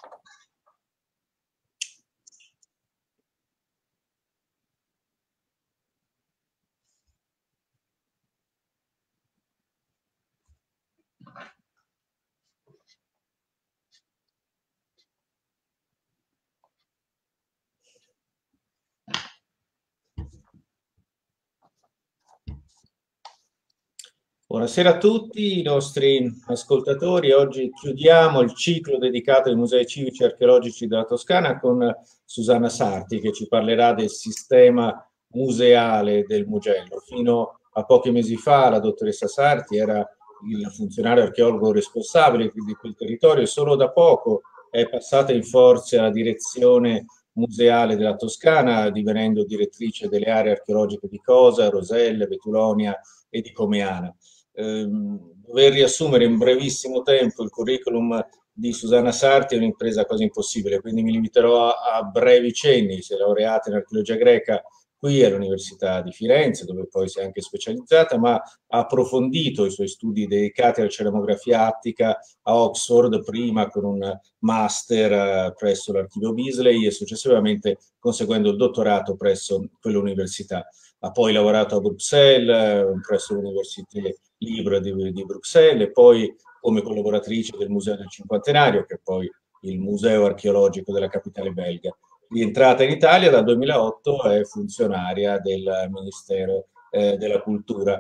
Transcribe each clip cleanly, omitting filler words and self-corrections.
Buonasera a tutti i nostri ascoltatori. Oggi chiudiamo il ciclo dedicato ai musei civici e archeologici della Toscana con Susanna Sarti, che ci parlerà del sistema museale del Mugello. Fino a pochi mesi fa la dottoressa Sarti era il funzionario archeologo responsabile di quel territorio e solo da poco è passata in forze alla direzione museale della Toscana, divenendo direttrice delle aree archeologiche di Cosa, Roselle, Betulonia e di Comeana. Dover riassumere in brevissimo tempo il curriculum di Susanna Sarti è un'impresa quasi impossibile, quindi mi limiterò a brevi cenni. Si è laureata in archeologia greca qui all'Università di Firenze, dove poi si è anche specializzata, ma ha approfondito i suoi studi dedicati alla ceramografia attica a Oxford, prima con un master presso l'Archivio Beasley e successivamente conseguendo il dottorato presso quell'università. Ha poi lavorato a Bruxelles, presso l'Università Libre di Bruxelles, e poi come collaboratrice del Museo del Cinquantenario, che è poi il museo archeologico della capitale belga. Rientrata in Italia dal 2008 è funzionaria del Ministero della Cultura.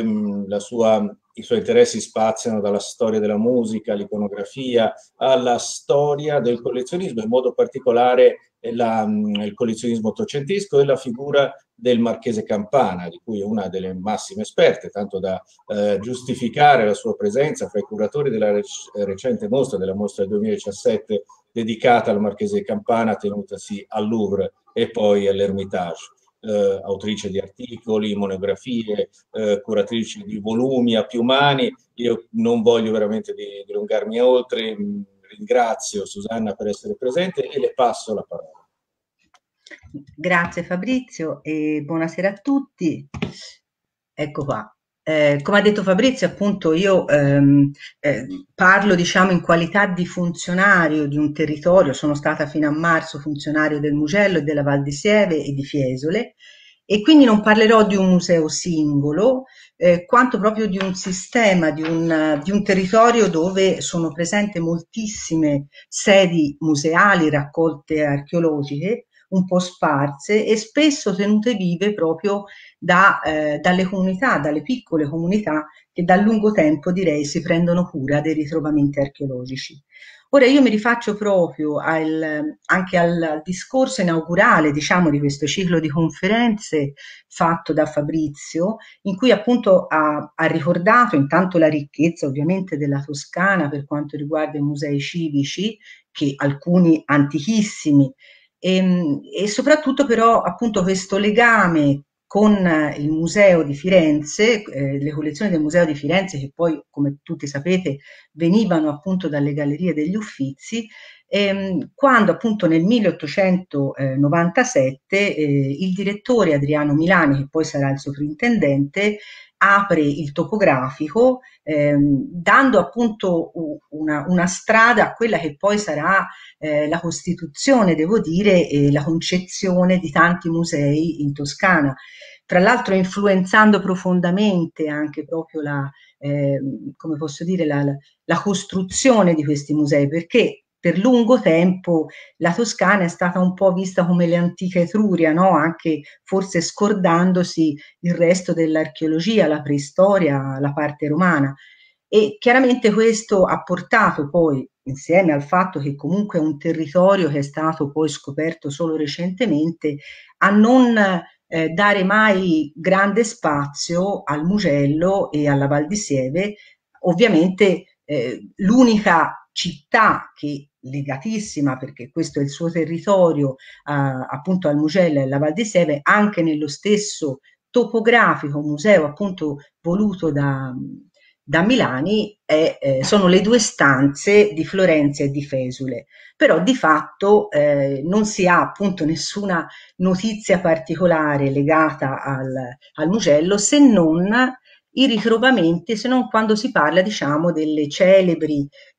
I suoi interessi spaziano dalla storia della musica, l'iconografia, alla storia del collezionismo, in modo particolare il collezionismo ottocentesco e la figura del Marchese Campana, di cui è una delle massime esperte, tanto da giustificare la sua presenza fra i curatori della recente mostra, della mostra del 2017, dedicata al Marchese Campana, tenutasi al Louvre e poi all'Ermitage. Autrice di articoli, monografie, curatrice di volumi a più mani. Io non voglio veramente dilungarmi oltre. Ringrazio Susanna per essere presente e le passo la parola. Grazie Fabrizio e buonasera a tutti. Ecco qua. Come ha detto Fabrizio, appunto io parlo diciamo in qualità di funzionario di un territorio, sono stata fino a marzo funzionario del Mugello e della Val di Sieve e di Fiesole, e quindi non parlerò di un museo singolo, quanto proprio di un sistema, di un territorio dove sono presenti moltissime sedi museali, raccolte archeologiche, un po' sparse e spesso tenute vive proprio dalle comunità, dalle piccole comunità che da lungo tempo direi si prendono cura dei ritrovamenti archeologici. Ora io mi rifaccio proprio anche al discorso inaugurale, diciamo, di questo ciclo di conferenze fatto da Fabrizio, in cui appunto ha ricordato intanto la ricchezza ovviamente della Toscana per quanto riguarda i musei civici, che alcuni antichissimi, e soprattutto però appunto questo legame con il Museo di Firenze, le collezioni del Museo di Firenze che poi, come tutti sapete, venivano appunto dalle Gallerie degli Uffizi, quando appunto nel 1897 il direttore Adriano Milani, che poi sarà il sovrintendente, apre il topografico, dando appunto una strada a quella che poi sarà la costituzione, devo dire, e la concezione di tanti musei in Toscana. Tra l'altro influenzando profondamente anche proprio come posso dire, la costruzione di questi musei, perché per lungo tempo la Toscana è stata un po' vista come le antiche Etruria, no? Anche forse scordandosi il resto dell'archeologia, la preistoria, la parte romana. E chiaramente questo ha portato poi, insieme al fatto che comunque è un territorio che è stato poi scoperto solo recentemente, a non dare mai grande spazio al Mugello e alla Val di Sieve. Ovviamente l'unica città che legatissima, perché questo è il suo territorio, appunto al Mugello e alla Val di Sieve, anche nello stesso topografico museo appunto voluto da Milani, sono le due stanze di Florenza e di Fesule. Però di fatto non si ha appunto nessuna notizia particolare legata al Mugello, se non i ritrovamenti, se non quando si parla, diciamo, delle celebri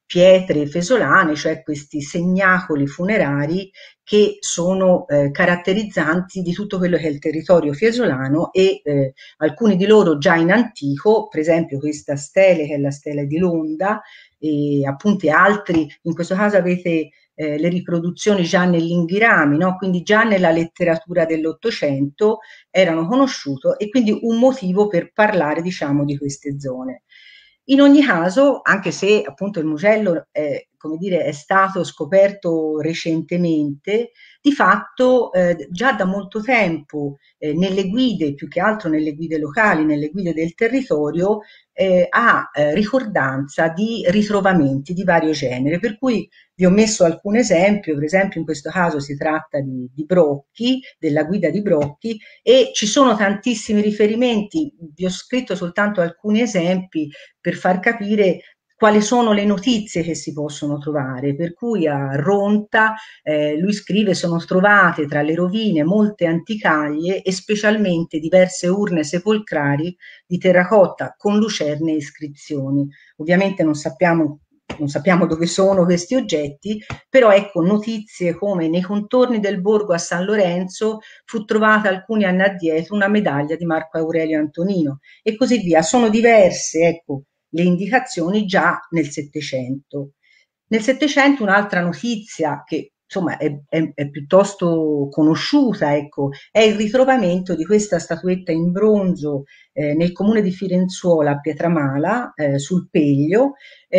pietre fesolane, cioè questi segnacoli funerari che sono caratterizzanti di tutto quello che è il territorio fiesolano e alcuni di loro già in antico, per esempio questa stele che è la stele di Londa e appunto altri, in questo caso avete le riproduzioni già nell'Inghirami, no? Quindi già nella letteratura dell'Ottocento erano conosciute e quindi un motivo per parlare diciamo di queste zone. In ogni caso, anche se appunto il Mugello è, come dire, è stato scoperto recentemente, di fatto già da molto tempo nelle guide, più che altro nelle guide locali, nelle guide del territorio, ha ricordanza di ritrovamenti di vario genere, per cui vi ho messo alcun esempio, per esempio in questo caso si tratta di Brocchi, della guida di Brocchi, e ci sono tantissimi riferimenti, vi ho scritto soltanto alcuni esempi per far capire quali sono le notizie che si possono trovare, per cui a Ronta lui scrive sono trovate tra le rovine molte anticaglie e specialmente diverse urne sepolcrali di terracotta con lucerne e iscrizioni. Ovviamente non sappiamo dove sono questi oggetti, però ecco notizie come nei contorni del borgo a San Lorenzo fu trovata alcuni anni addietro una medaglia di Marco Aurelio Antonino e così via. Sono diverse, ecco, le indicazioni già nel Settecento. Nel Settecento un'altra notizia che insomma è piuttosto conosciuta, ecco, è il ritrovamento di questa statuetta in bronzo nel comune di Firenzuola a Pietramala, sul Peglio,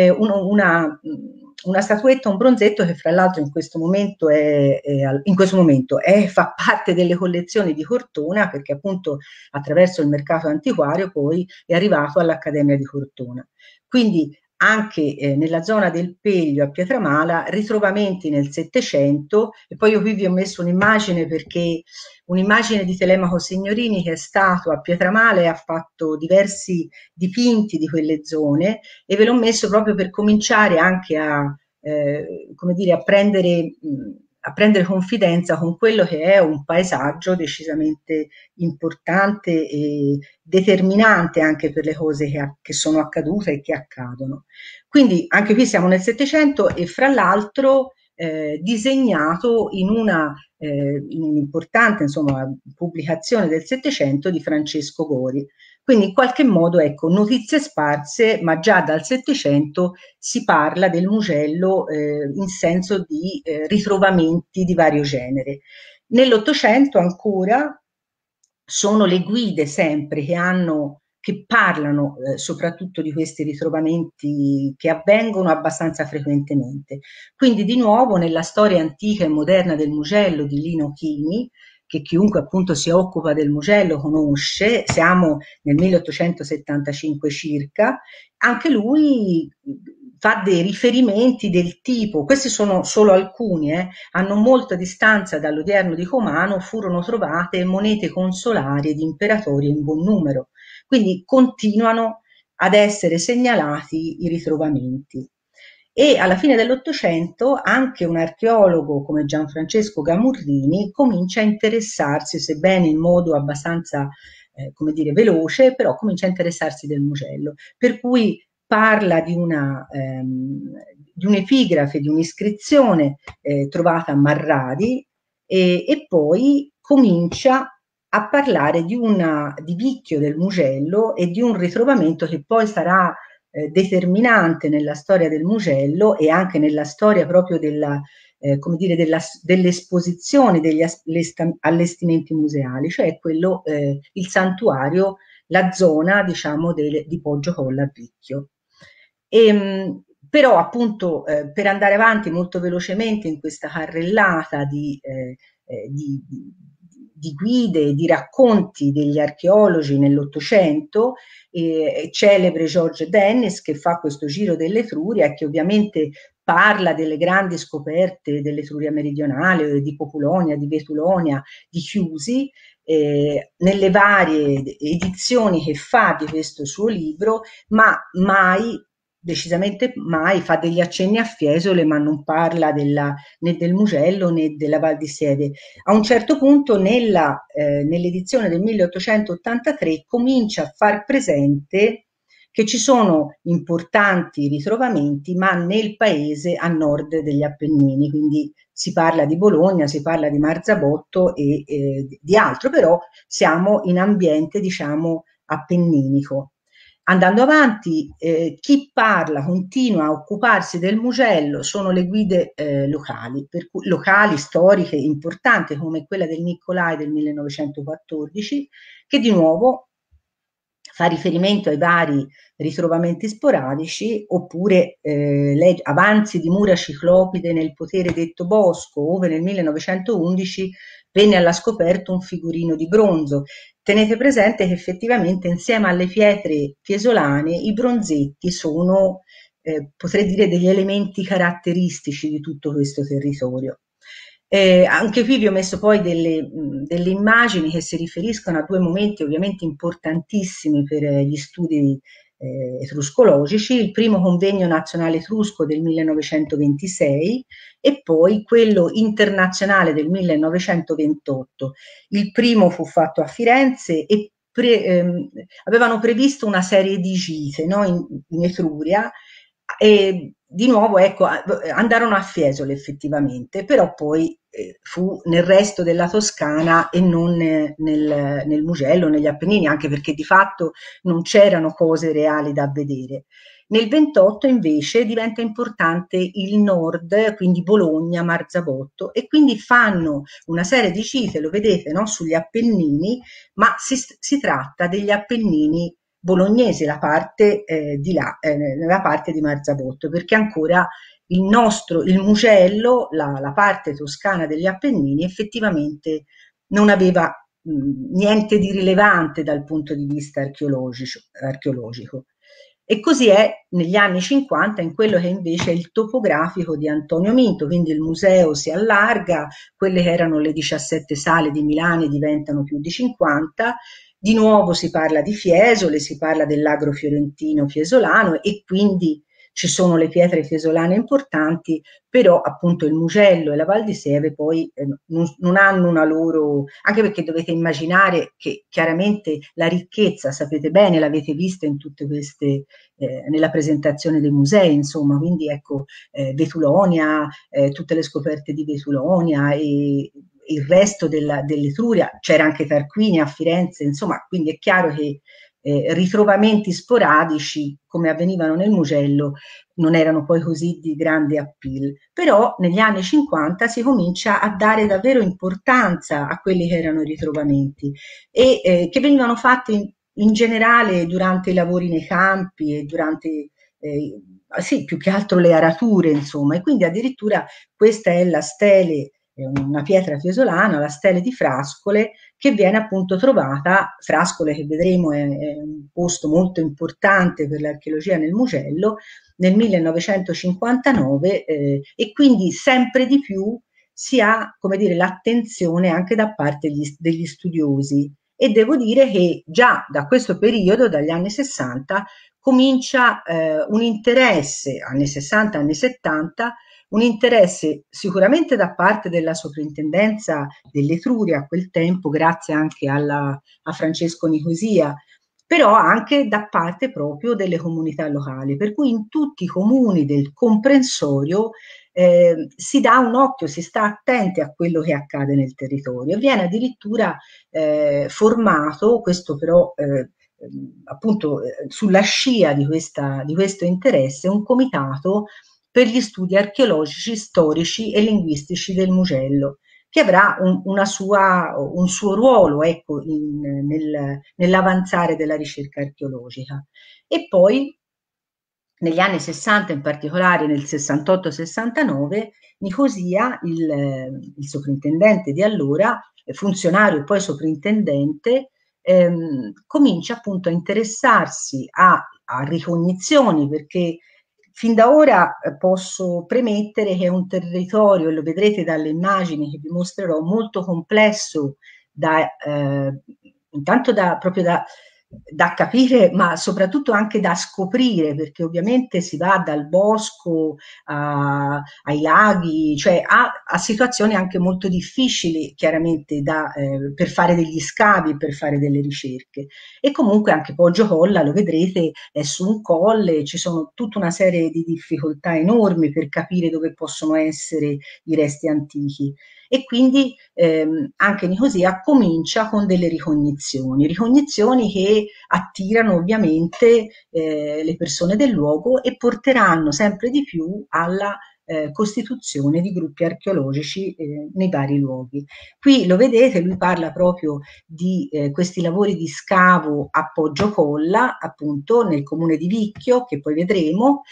una statuetta, un bronzetto che fra l'altro in questo momento fa parte delle collezioni di Cortona perché appunto attraverso il mercato antiquario poi è arrivato all'Accademia di Cortona. Quindi anche nella zona del Peglio a Pietramala, ritrovamenti nel Settecento, e poi io qui vi ho messo un'immagine perché un'immagine di Telemaco Signorini che è stato a Pietramala e ha fatto diversi dipinti di quelle zone e ve l'ho messo proprio per cominciare anche come dire, a prendere confidenza con quello che è un paesaggio decisamente importante e determinante anche per le cose che sono accadute e che accadono. Quindi anche qui siamo nel Settecento e fra l'altro disegnato in un'importante insomma, pubblicazione del Settecento di Francesco Gori. Quindi in qualche modo, ecco, notizie sparse, ma già dal Settecento si parla del Mugello in senso di ritrovamenti di vario genere. Nell'Ottocento ancora sono le guide sempre che parlano soprattutto di questi ritrovamenti che avvengono abbastanza frequentemente. Quindi di nuovo nella storia antica e moderna del Mugello di Lino Chini, che chiunque appunto si occupa del Mugello conosce, siamo nel 1875 circa, anche lui fa dei riferimenti del tipo, questi sono solo alcuni, a non molta distanza dall'odierno di Comano furono trovate monete consolari ed imperatori in buon numero, quindi continuano ad essere segnalati i ritrovamenti. E alla fine dell'Ottocento anche un archeologo come Gianfrancesco Gamurrini comincia a interessarsi, sebbene in modo abbastanza, come dire, veloce, però comincia a interessarsi del Mugello, per cui parla di un'epigrafe, di un'iscrizione trovata a Marradi e poi comincia a parlare di Vicchio del Mugello e di un ritrovamento che poi sarà determinante nella storia del Mugello e anche nella storia proprio come dire, dell'esposizione degli allestimenti museali, cioè quello, il santuario, la zona diciamo di Poggio Colla a Vicchio. Però appunto per andare avanti molto velocemente in questa carrellata di guide, di racconti degli archeologi nell'Ottocento, celebre George Dennis che fa questo giro dell'Etruria e che ovviamente parla delle grandi scoperte dell'Etruria meridionale, di Populonia, di Betulonia, di Chiusi, nelle varie edizioni che fa di questo suo libro, ma decisamente mai fa degli accenni a Fiesole, ma non parla né del Mugello né della Val di Sieve. A un certo punto nell'edizione del 1883 comincia a far presente che ci sono importanti ritrovamenti, ma nel paese a nord degli Appennini, quindi si parla di Bologna, si parla di Marzabotto e di altro, però siamo in ambiente, diciamo, appenninico. Andando avanti, chi parla continua a occuparsi del Mugello sono le guide locali, locali, storiche, importanti come quella del Nicolai del 1914, che di nuovo fa riferimento ai vari ritrovamenti sporadici, oppure avanzi di mura ciclopide nel potere detto Bosco, ove nel 1911 venne alla scoperta un figurino di bronzo. Tenete presente che effettivamente insieme alle pietre fiesolane i bronzetti sono, potrei dire, degli elementi caratteristici di tutto questo territorio. Anche qui vi ho messo poi delle immagini che si riferiscono a due momenti ovviamente importantissimi per gli studi etruscologici, il primo convegno nazionale etrusco del 1926 e poi quello internazionale del 1928. Il primo fu fatto a Firenze e avevano previsto una serie di gite, no, in Etruria, e di nuovo ecco, andarono a Fiesole effettivamente, però poi fu nel resto della Toscana e non nel Mugello, negli Appennini, anche perché di fatto non c'erano cose reali da vedere. Nel 28 invece diventa importante il nord, quindi Bologna, Marzabotto, e quindi fanno una serie di gite, lo vedete, no? Sugli Appennini, ma si tratta degli Appennini bolognesi, la parte di là, nella parte di Marzabotto, perché ancora il Mugello, la parte toscana degli Appennini, effettivamente non aveva niente di rilevante dal punto di vista archeologico. E così è negli anni 50 in quello che invece è il topografico di Antonio Minto, quindi il museo si allarga, quelle che erano le 17 sale di Milano diventano più di 50, di nuovo si parla di Fiesole, si parla dell'agro fiorentino fiesolano e quindi ci sono le pietre fiesolane importanti, però appunto il Mugello e la Val di Sieve poi non hanno una loro, anche perché dovete immaginare che chiaramente la ricchezza, sapete bene, l'avete vista in tutte queste, nella presentazione dei musei, insomma, quindi ecco, Vetulonia, tutte le scoperte di Vetulonia e il resto dell'Etruria, c'era anche Tarquinia a Firenze, insomma, quindi è chiaro che ritrovamenti sporadici come avvenivano nel Mugello non erano poi così di grande appeal, però negli anni 50 si comincia a dare davvero importanza a quelli che erano i ritrovamenti e che venivano fatti in generale durante i lavori nei campi e durante sì, più che altro le arature, insomma, e quindi addirittura questa è la stele, una pietra fiesolana, la stele di Frascole, che viene appunto trovata, Frascole che vedremo è un posto molto importante per l'archeologia nel Mugello, nel 1959 e quindi sempre di più si ha, come dire, l'attenzione anche da parte degli studiosi e devo dire che già da questo periodo, dagli anni 60, comincia un interesse, anni 60, anni 70, un interesse sicuramente da parte della soprintendenza dell'Etruria a quel tempo, grazie anche a Francesco Nicosia, però anche da parte proprio delle comunità locali, per cui in tutti i comuni del comprensorio si dà un occhio, si sta attenti a quello che accade nel territorio. Viene addirittura formato, questo però appunto sulla scia di questo interesse, un comitato per gli studi archeologici, storici e linguistici del Mugello, che avrà un suo ruolo ecco, nell'avanzare della ricerca archeologica. E poi negli anni 60, in particolare nel 68-69, Nicosia, il soprintendente di allora, funzionario e poi soprintendente, comincia appunto a interessarsi a ricognizioni, perché fin da ora posso premettere che è un territorio, e lo vedrete dalle immagini che vi mostrerò, molto complesso, intanto proprio da capire, ma soprattutto anche da scoprire, perché ovviamente si va dal bosco ai laghi, cioè a situazioni anche molto difficili, chiaramente, per fare degli scavi, per fare delle ricerche. E comunque anche Poggio Colla, lo vedrete, è su un colle, ci sono tutta una serie di difficoltà enormi per capire dove possono essere i resti antichi. E quindi anche Nicosia comincia con delle ricognizioni che attirano ovviamente le persone del luogo e porteranno sempre di più alla costituzione di gruppi archeologici nei vari luoghi. Qui lo vedete, lui parla proprio di questi lavori di scavo a Poggiocolla, appunto nel comune di Vicchio, che poi vedremo,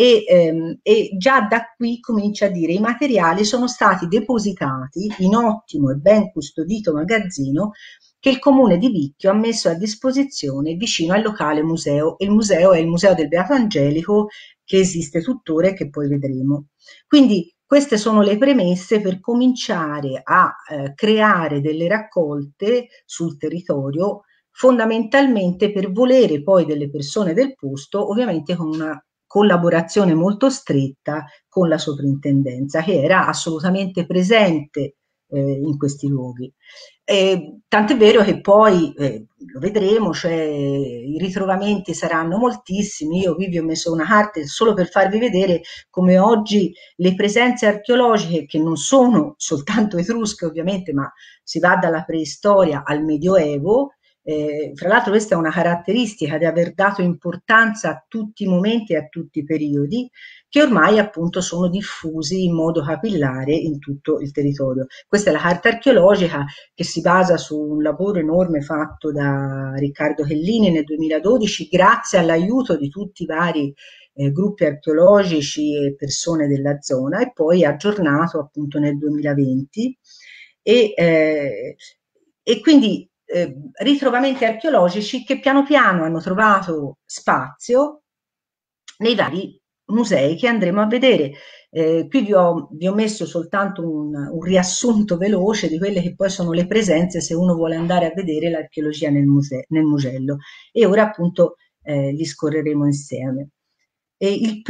e già da qui comincia a dire i materiali sono stati depositati in ottimo e ben custodito magazzino che il comune di Vicchio ha messo a disposizione vicino al locale museo. Il museo è il Museo del Beato Angelico, che esiste tuttora e che poi vedremo. Quindi queste sono le premesse per cominciare a creare delle raccolte sul territorio, fondamentalmente per volere poi delle persone del posto, ovviamente con una collaborazione molto stretta con la soprintendenza, che era assolutamente presente in questi luoghi. Tant'è vero che poi, lo vedremo, cioè, i ritrovamenti saranno moltissimi. Io qui vi ho messo una carta solo per farvi vedere come oggi le presenze archeologiche, che non sono soltanto etrusche ovviamente, ma si va dalla preistoria al Medioevo. Fra l'altro questa è una caratteristica di aver dato importanza a tutti i momenti e a tutti i periodi, che ormai appunto sono diffusi in modo capillare in tutto il territorio. Questa è la carta archeologica che si basa su un lavoro enorme fatto da Riccardo Chellini nel 2012, grazie all'aiuto di tutti i vari gruppi archeologici e persone della zona, e poi aggiornato appunto nel 2020. E, eh, e quindi ritrovamenti archeologici che piano piano hanno trovato spazio nei vari musei che andremo a vedere. Qui vi ho messo soltanto un riassunto veloce di quelle che poi sono le presenze se uno vuole andare a vedere l'archeologia nel mugello. E ora appunto li scorreremo insieme. E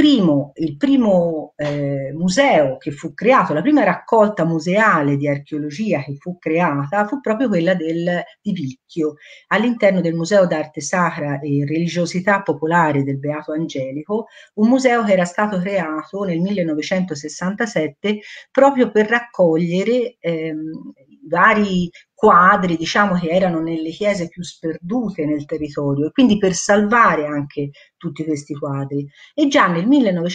il primo museo che fu creato, la prima raccolta museale di archeologia che fu creata, fu proprio quella di Vicchio, all'interno del Museo d'Arte Sacra e Religiosità Popolare del Beato Angelico, un museo che era stato creato nel 1967 proprio per raccogliere vari quadri, diciamo, che erano nelle chiese più sperdute nel territorio, e quindi per salvare anche tutti questi quadri. E già nel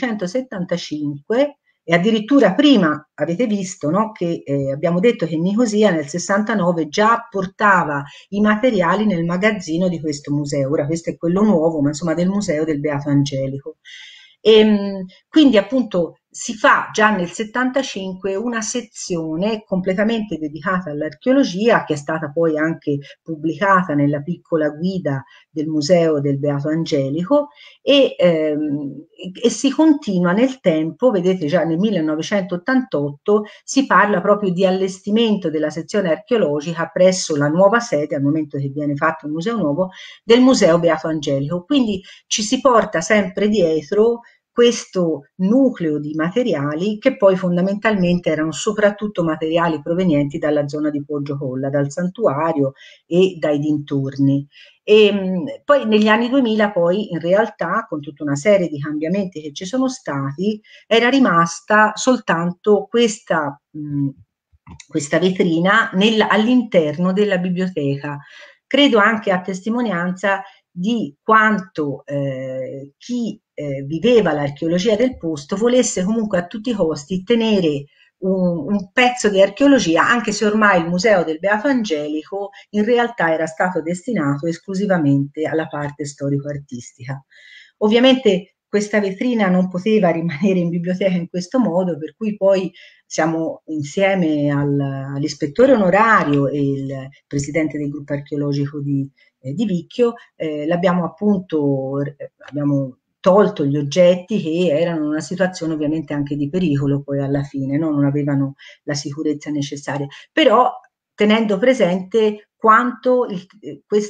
1975, e addirittura prima avete visto, no, che abbiamo detto che Nicosia nel 69 già portava i materiali nel magazzino di questo museo. Ora questo è quello nuovo, ma insomma del Museo del Beato Angelico. Quindi appunto si fa già nel 75 una sezione completamente dedicata all'archeologia, che è stata poi anche pubblicata nella piccola guida del Museo del Beato Angelico, e si continua nel tempo. Vedete, già nel 1988 si parla proprio di allestimento della sezione archeologica presso la nuova sede, al momento che viene fatto un museo nuovo, del Museo Beato Angelico. Quindi ci si porta sempre dietro questo nucleo di materiali, che poi fondamentalmente erano soprattutto materiali provenienti dalla zona di Poggiocolla, dal santuario e dai dintorni. Poi negli anni 2000, poi in realtà, con tutta una serie di cambiamenti che ci sono stati, era rimasta soltanto questa vetrina all'interno della biblioteca. Credo anche a testimonianza di quanto chi viveva l'archeologia del posto volesse comunque a tutti i costi tenere un pezzo di archeologia, anche se ormai il Museo del Beato Angelico in realtà era stato destinato esclusivamente alla parte storico-artistica. Ovviamente questa vetrina non poteva rimanere in biblioteca in questo modo, per cui poi siamo insieme all'ispettore onorario e il presidente del gruppo archeologico di Vicchio, l'abbiamo appunto, abbiamo tolto gli oggetti che erano in una situazione ovviamente anche di pericolo poi alla fine, no? Non avevano la sicurezza necessaria, però tenendo presente quanto questo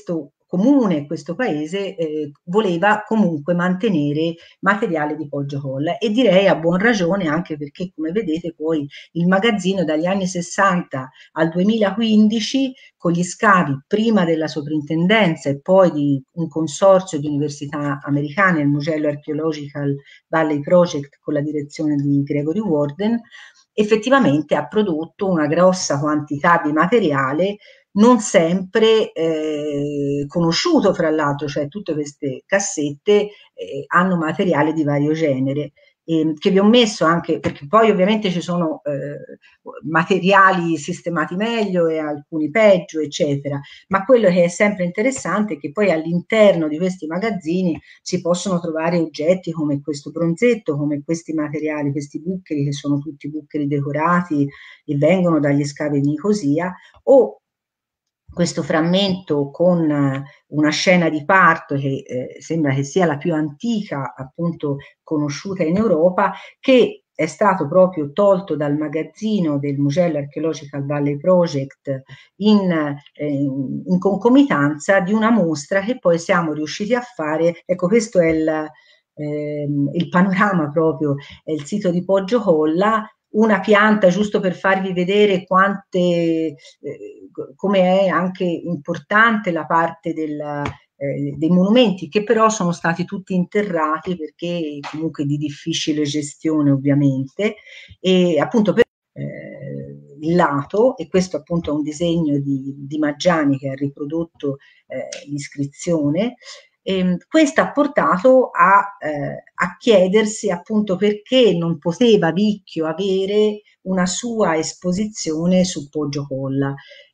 comune, questo paese voleva comunque mantenere materiale di Poggiocolla, e direi a buon ragione, anche perché, come vedete, poi il magazzino dagli anni 60 al 2015, con gli scavi prima della soprintendenza e poi di un consorzio di università americane, il Mugello Archaeological Valley Project con la direzione di Gregory Warden, effettivamente ha prodotto una grossa quantità di materiale non sempre conosciuto, fra l'altro, cioè tutte queste cassette hanno materiale di vario genere, che vi ho messo anche perché poi ovviamente ci sono materiali sistemati meglio e alcuni peggio, eccetera, ma quello che è sempre interessante è che poi all'interno di questi magazzini si possono trovare oggetti come questo bronzetto, come questi materiali, questi buccheri che sono tutti buccheri decorati e vengono dagli scavi di Nicosia, o questo frammento con una scena di parto che sembra che sia la più antica appunto conosciuta in Europa, che è stato proprio tolto dal magazzino del Mugello Archaeological Valley Project in concomitanza di una mostra che poi siamo riusciti a fare. Ecco, questo è il panorama proprio, è il sito di Poggiocolla, una pianta giusto per farvi vedere come è anche importante la parte dei monumenti, che però sono stati tutti interrati perché comunque di difficile gestione ovviamente, e appunto per il lato, e questo appunto è un disegno di Maggiani che ha riprodotto l'iscrizione. Questo ha portato a chiedersi appunto perché non poteva Vicchio avere una sua esposizione su Poggiocolla,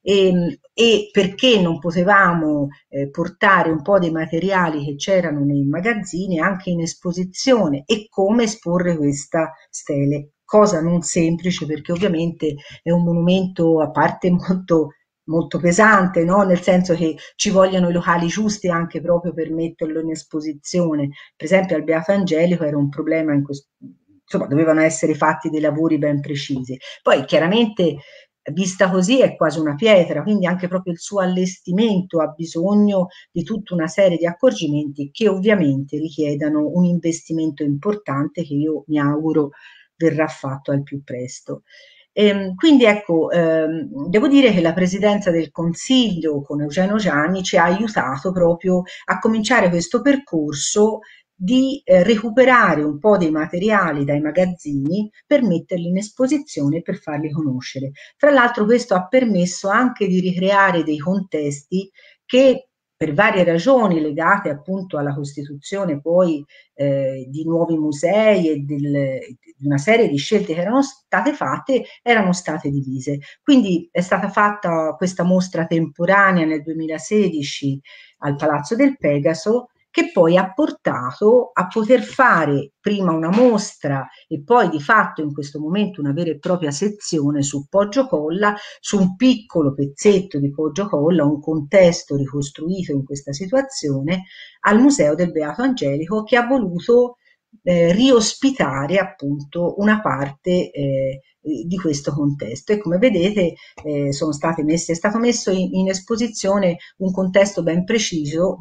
e perché non potevamo portare un po' dei materiali che c'erano nei magazzini anche in esposizione, e come esporre questa stele, cosa non semplice perché ovviamente è un monumento a parte molto pesante, no? Nel senso che ci vogliono i locali giusti anche proprio per metterlo in esposizione. Per esempio al Beato Angelico era un problema insomma, dovevano essere fatti dei lavori ben precisi. Poi chiaramente vista così è quasi una pietra, quindi anche proprio il suo allestimento ha bisogno di tutta una serie di accorgimenti che ovviamente richiedano un investimento importante che io mi auguro verrà fatto al più presto. Quindi ecco, devo dire che la presidenza del Consiglio con Eugenio Gianni ci ha aiutato proprio a cominciare questo percorso di recuperare un po' dei materiali dai magazzini per metterli in esposizione e per farli conoscere. Fra l'altro questo ha permesso anche di ricreare dei contesti che per varie ragioni legate appunto alla costituzione poi di nuovi musei e di una serie di scelte che erano state fatte, erano state divise. Quindi è stata fatta questa mostra temporanea nel 2016 al Palazzo del Pegaso, che poi ha portato a poter fare prima una mostra e poi di fatto in questo momento una vera e propria sezione su Poggiocolla, su un piccolo pezzetto di Poggiocolla, un contesto ricostruito in questa situazione, al Museo del Beato Angelico, che ha voluto riospitare appunto una parte di questo contesto, e come vedete è stato messo in esposizione un contesto ben preciso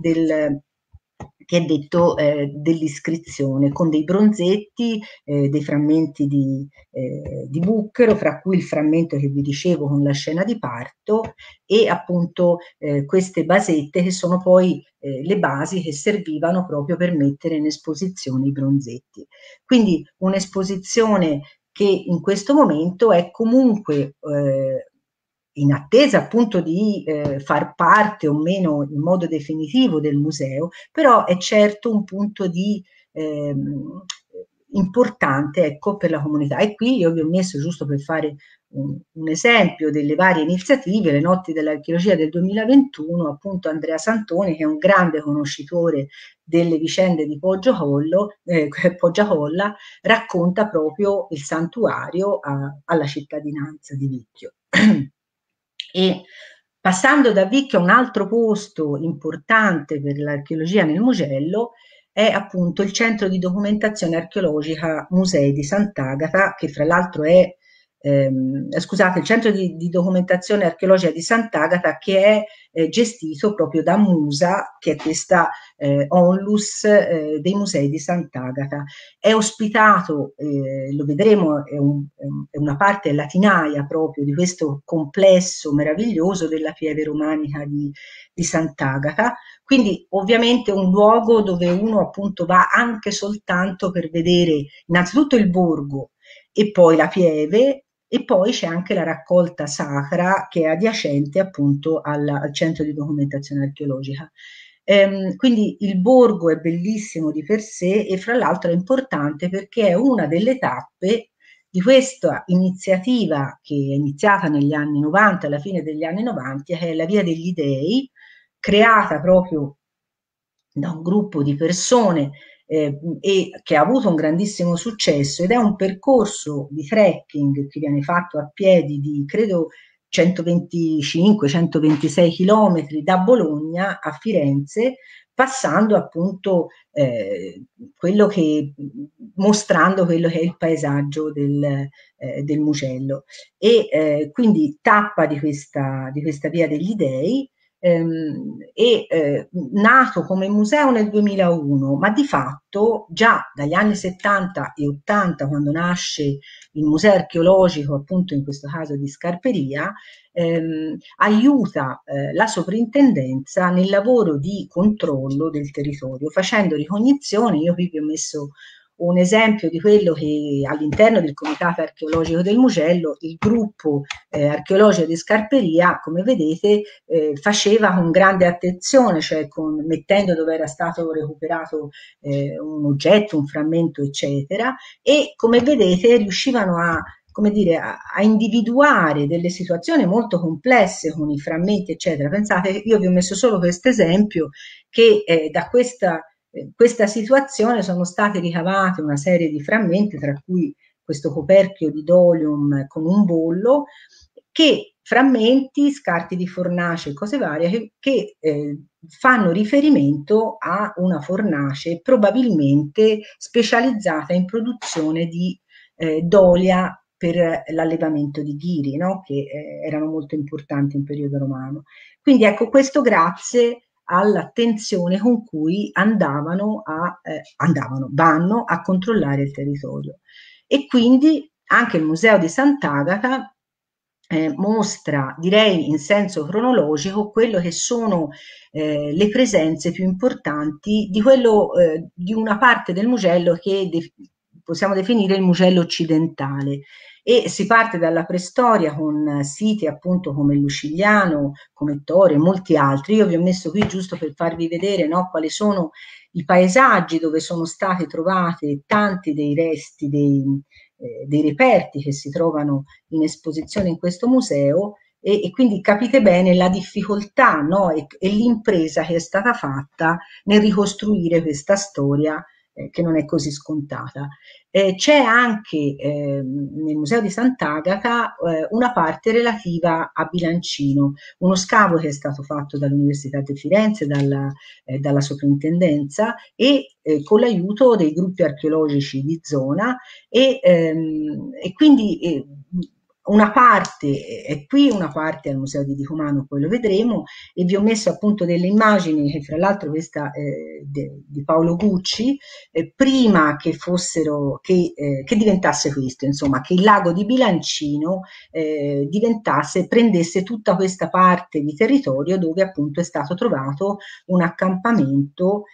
che è detto dell'iscrizione, con dei bronzetti, dei frammenti di bucchero, fra cui il frammento che vi dicevo con la scena di parto, e appunto queste basette che sono poi le basi che servivano proprio per mettere in esposizione i bronzetti. Quindi un'esposizione che in questo momento è comunque in attesa appunto di far parte o meno in modo definitivo del museo, però è certo un punto di importante, ecco, per la comunità. E qui io vi ho messo, giusto per fare un esempio delle varie iniziative, le notti dell'archeologia del 2021, appunto Andrea Santoni, che è un grande conoscitore delle vicende di Poggiacolla, racconta proprio il santuario alla cittadinanza di Vicchio. E passando da Vicchio a un altro posto importante per l'archeologia nel Mugello è appunto il centro di documentazione archeologica Musei di Sant'Agata, che fra l'altro è scusate, il centro di documentazione archeologica di Sant'Agata, che è gestito proprio da MUSA, che è questa onlus dei musei di Sant'Agata. È ospitato, lo vedremo, è una parte latinaia proprio di questo complesso meraviglioso della pieve romanica di Sant'Agata, quindi ovviamente un luogo dove uno appunto va anche soltanto per vedere innanzitutto il borgo e poi la pieve, e poi c'è anche la raccolta sacra che è adiacente appunto al centro di documentazione archeologica. Quindi il borgo è bellissimo di per sé e fra l'altro è importante perché è una delle tappe di questa iniziativa che è iniziata negli anni 90, alla fine degli anni 90, che è la Via degli Dei, creata proprio da un gruppo di persone e che ha avuto un grandissimo successo ed è un percorso di trekking che viene fatto a piedi di credo 125-126 chilometri da Bologna a Firenze, passando appunto quello che mostrando quello che è il paesaggio del Mugello e quindi tappa di questa via degli Dei nato come museo nel 2001, ma di fatto già dagli anni 70 e 80, quando nasce il museo archeologico, appunto in questo caso di Scarperia, aiuta la soprintendenza nel lavoro di controllo del territorio, facendo ricognizioni. Io qui vi ho messo un esempio di quello che all'interno del Comitato Archeologico del Mugello il gruppo archeologico di Scarperia, come vedete, faceva con grande attenzione, cioè mettendo dove era stato recuperato un oggetto, un frammento, eccetera, e come vedete riuscivano come dire, a individuare delle situazioni molto complesse con i frammenti, eccetera. Pensate, io vi ho messo solo questo esempio, che da questa situazione sono state ricavate una serie di frammenti, tra cui questo coperchio di dolium con un bollo, che frammenti, scarti di fornace, cose varie, che fanno riferimento a una fornace probabilmente specializzata in produzione di d'olia per l'allevamento di ghiri, no? Che erano molto importanti in periodo romano. Quindi ecco, questo grazie all'attenzione con cui vanno a controllare il territorio. E quindi anche il Museo di Sant'Agata mostra, direi in senso cronologico, quello che sono le presenze più importanti di una parte del Mugello che possiamo definire il Mugello occidentale. E si parte dalla preistoria con siti appunto come il Lucigliano, come Torre e molti altri. Io vi ho messo qui giusto per farvi vedere, no, quali sono i paesaggi dove sono stati trovati tanti dei resti, dei reperti che si trovano in esposizione in questo museo e quindi capite bene la difficoltà, no, e l'impresa che è stata fatta nel ricostruire questa storia che non è così scontata. C'è anche nel Museo di Sant'Agata una parte relativa a Bilancino, uno scavo che è stato fatto dall'Università di Firenze, dalla soprintendenza e con l'aiuto dei gruppi archeologici di zona e quindi una parte è qui, una parte al Museo di Dicumano, poi lo vedremo, e vi ho messo appunto delle immagini, che fra l'altro questa di Paolo Gucci, prima che fossero, che diventasse questo, insomma, che il lago di Bilancino prendesse tutta questa parte di territorio dove appunto è stato trovato un accampamento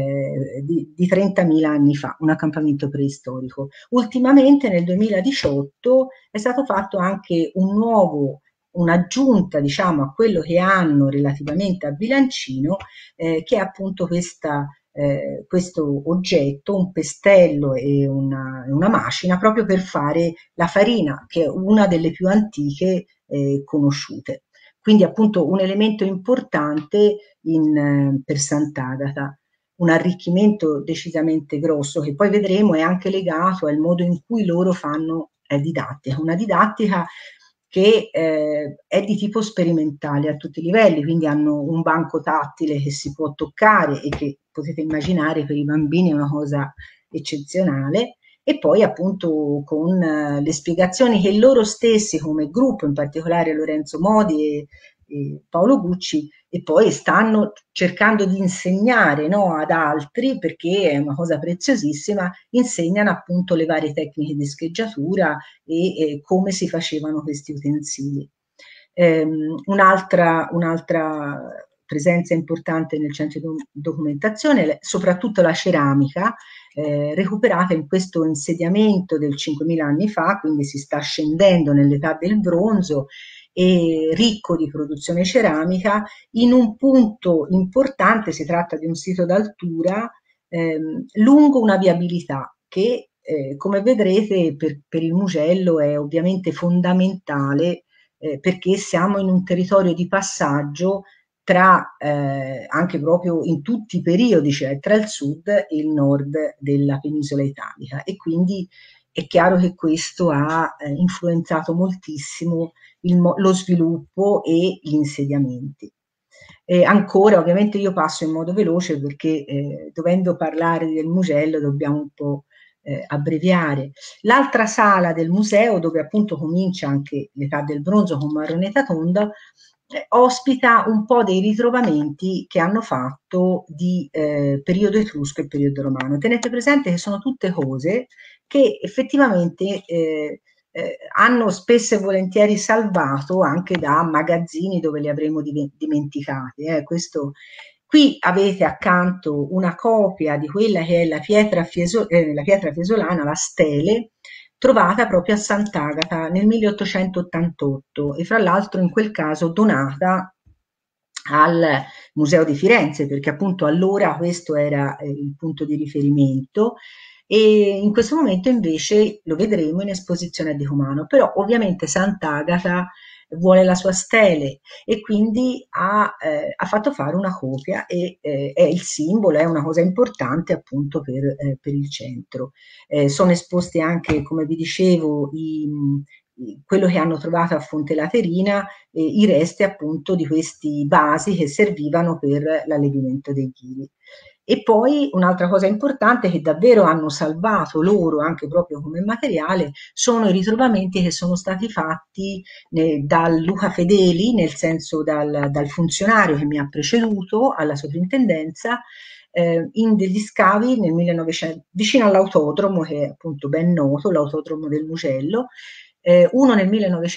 di 30.000 anni fa, un accampamento preistorico. Ultimamente nel 2018 è stato fatto anche un'aggiunta diciamo a quello che hanno relativamente a Bilancino, che è appunto questo oggetto, un pestello e una macina proprio per fare la farina, che è una delle più antiche conosciute. Quindi appunto un elemento importante per Sant'Agata, un arricchimento decisamente grosso che poi vedremo è anche legato al modo in cui loro fanno didattica, una didattica che è di tipo sperimentale a tutti i livelli, quindi hanno un banco tattile che si può toccare e che potete immaginare per i bambini è una cosa eccezionale e poi appunto con le spiegazioni che loro stessi come gruppo, in particolare Lorenzo Modi e Paolo Gucci, e poi stanno cercando di insegnare, no, ad altri, perché è una cosa preziosissima, insegnano appunto le varie tecniche di scheggiatura e come si facevano questi utensili. Un'altra presenza importante nel centro di documentazione, soprattutto la ceramica, recuperata in questo insediamento del 5.000 anni fa, quindi si sta scendendo nell'età del bronzo, e ricco di produzione ceramica, in un punto importante. Si tratta di un sito d'altura lungo una viabilità che, come vedrete, per il Mugello è ovviamente fondamentale, perché siamo in un territorio di passaggio tra, anche proprio in tutti i periodi, cioè tra il sud e il nord della penisola italica, e quindi è chiaro che questo ha influenzato moltissimo lo sviluppo e gli insediamenti. Ancora, ovviamente io passo in modo veloce perché dovendo parlare del Mugello dobbiamo un po' abbreviare. L'altra sala del museo, dove appunto comincia anche l'età del bronzo con Maroneta Tonda, ospita un po' dei ritrovamenti che hanno fatto di periodo etrusco e periodo romano. Tenete presente che sono tutte cose che effettivamente hanno spesso e volentieri salvato anche da magazzini dove le avremmo dimenticate. Qui avete accanto una copia di quella che è la pietra fiesolana, la stele, trovata proprio a Sant'Agata nel 1888 e fra l'altro in quel caso donata al Museo di Firenze, perché appunto allora questo era il punto di riferimento, e in questo momento invece lo vedremo in esposizione a Decumano. Però ovviamente Sant'Agata vuole la sua stele e quindi ha fatto fare una copia, e è il simbolo, è una cosa importante appunto per il centro. Sono esposti anche, come vi dicevo, quello che hanno trovato a Fonte Laterina, i resti appunto di questi vasi che servivano per l'allevamento dei chili. E poi un'altra cosa importante che davvero hanno salvato loro anche proprio come materiale sono i ritrovamenti che sono stati fatti dal Luca Fedeli, nel senso dal funzionario che mi ha preceduto alla sovrintendenza, in degli scavi nel 1900, vicino all'autodromo, che è appunto ben noto, l'autodromo del Mugello, uno nel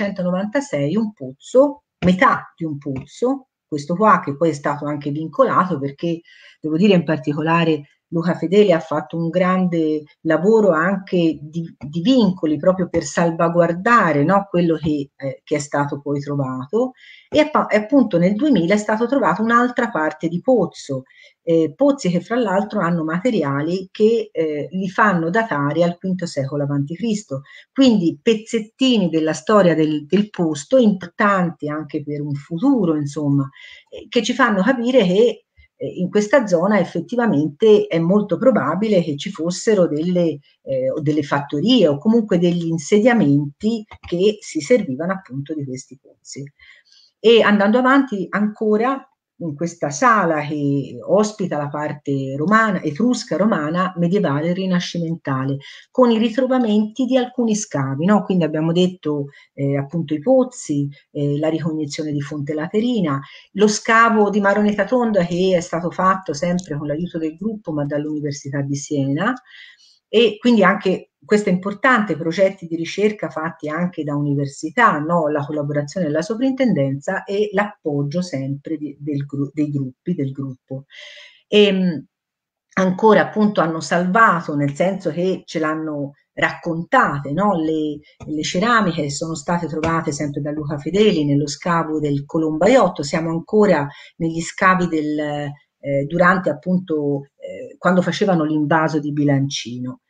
1996, un pozzo, metà di un pozzo, questo qua che poi è stato anche vincolato, perché devo dire in particolare Luca Fedeli ha fatto un grande lavoro anche di vincoli proprio per salvaguardare, no, quello che è stato poi trovato, e appunto nel 2000 è stato trovato un'altra parte di pozzo, pozzi che fra l'altro hanno materiali che li fanno datare al V secolo a.C., quindi pezzettini della storia del posto, importanti anche per un futuro, insomma, che ci fanno capire che in questa zona effettivamente è molto probabile che ci fossero delle fattorie o comunque degli insediamenti che si servivano appunto di questi pozzi. E andando avanti ancora, in questa sala che ospita la parte romana, etrusca, romana, medievale e rinascimentale, con i ritrovamenti di alcuni scavi, no? Quindi abbiamo detto appunto i pozzi, la ricognizione di Fonte Laterina, lo scavo di Maroneta Tonda che è stato fatto sempre con l'aiuto del gruppo ma dall'Università di Siena, e quindi anche questo è importante, progetti di ricerca fatti anche da università, no? La collaborazione della sovrintendenza e l'appoggio sempre dei gruppi, del gruppo. E, ancora appunto hanno salvato, nel senso che ce l'hanno raccontate, no? Le ceramiche sono state trovate sempre da Luca Fedeli nello scavo del Colombaiotto. Siamo ancora negli scavi durante appunto quando facevano l'invaso di Bilancino.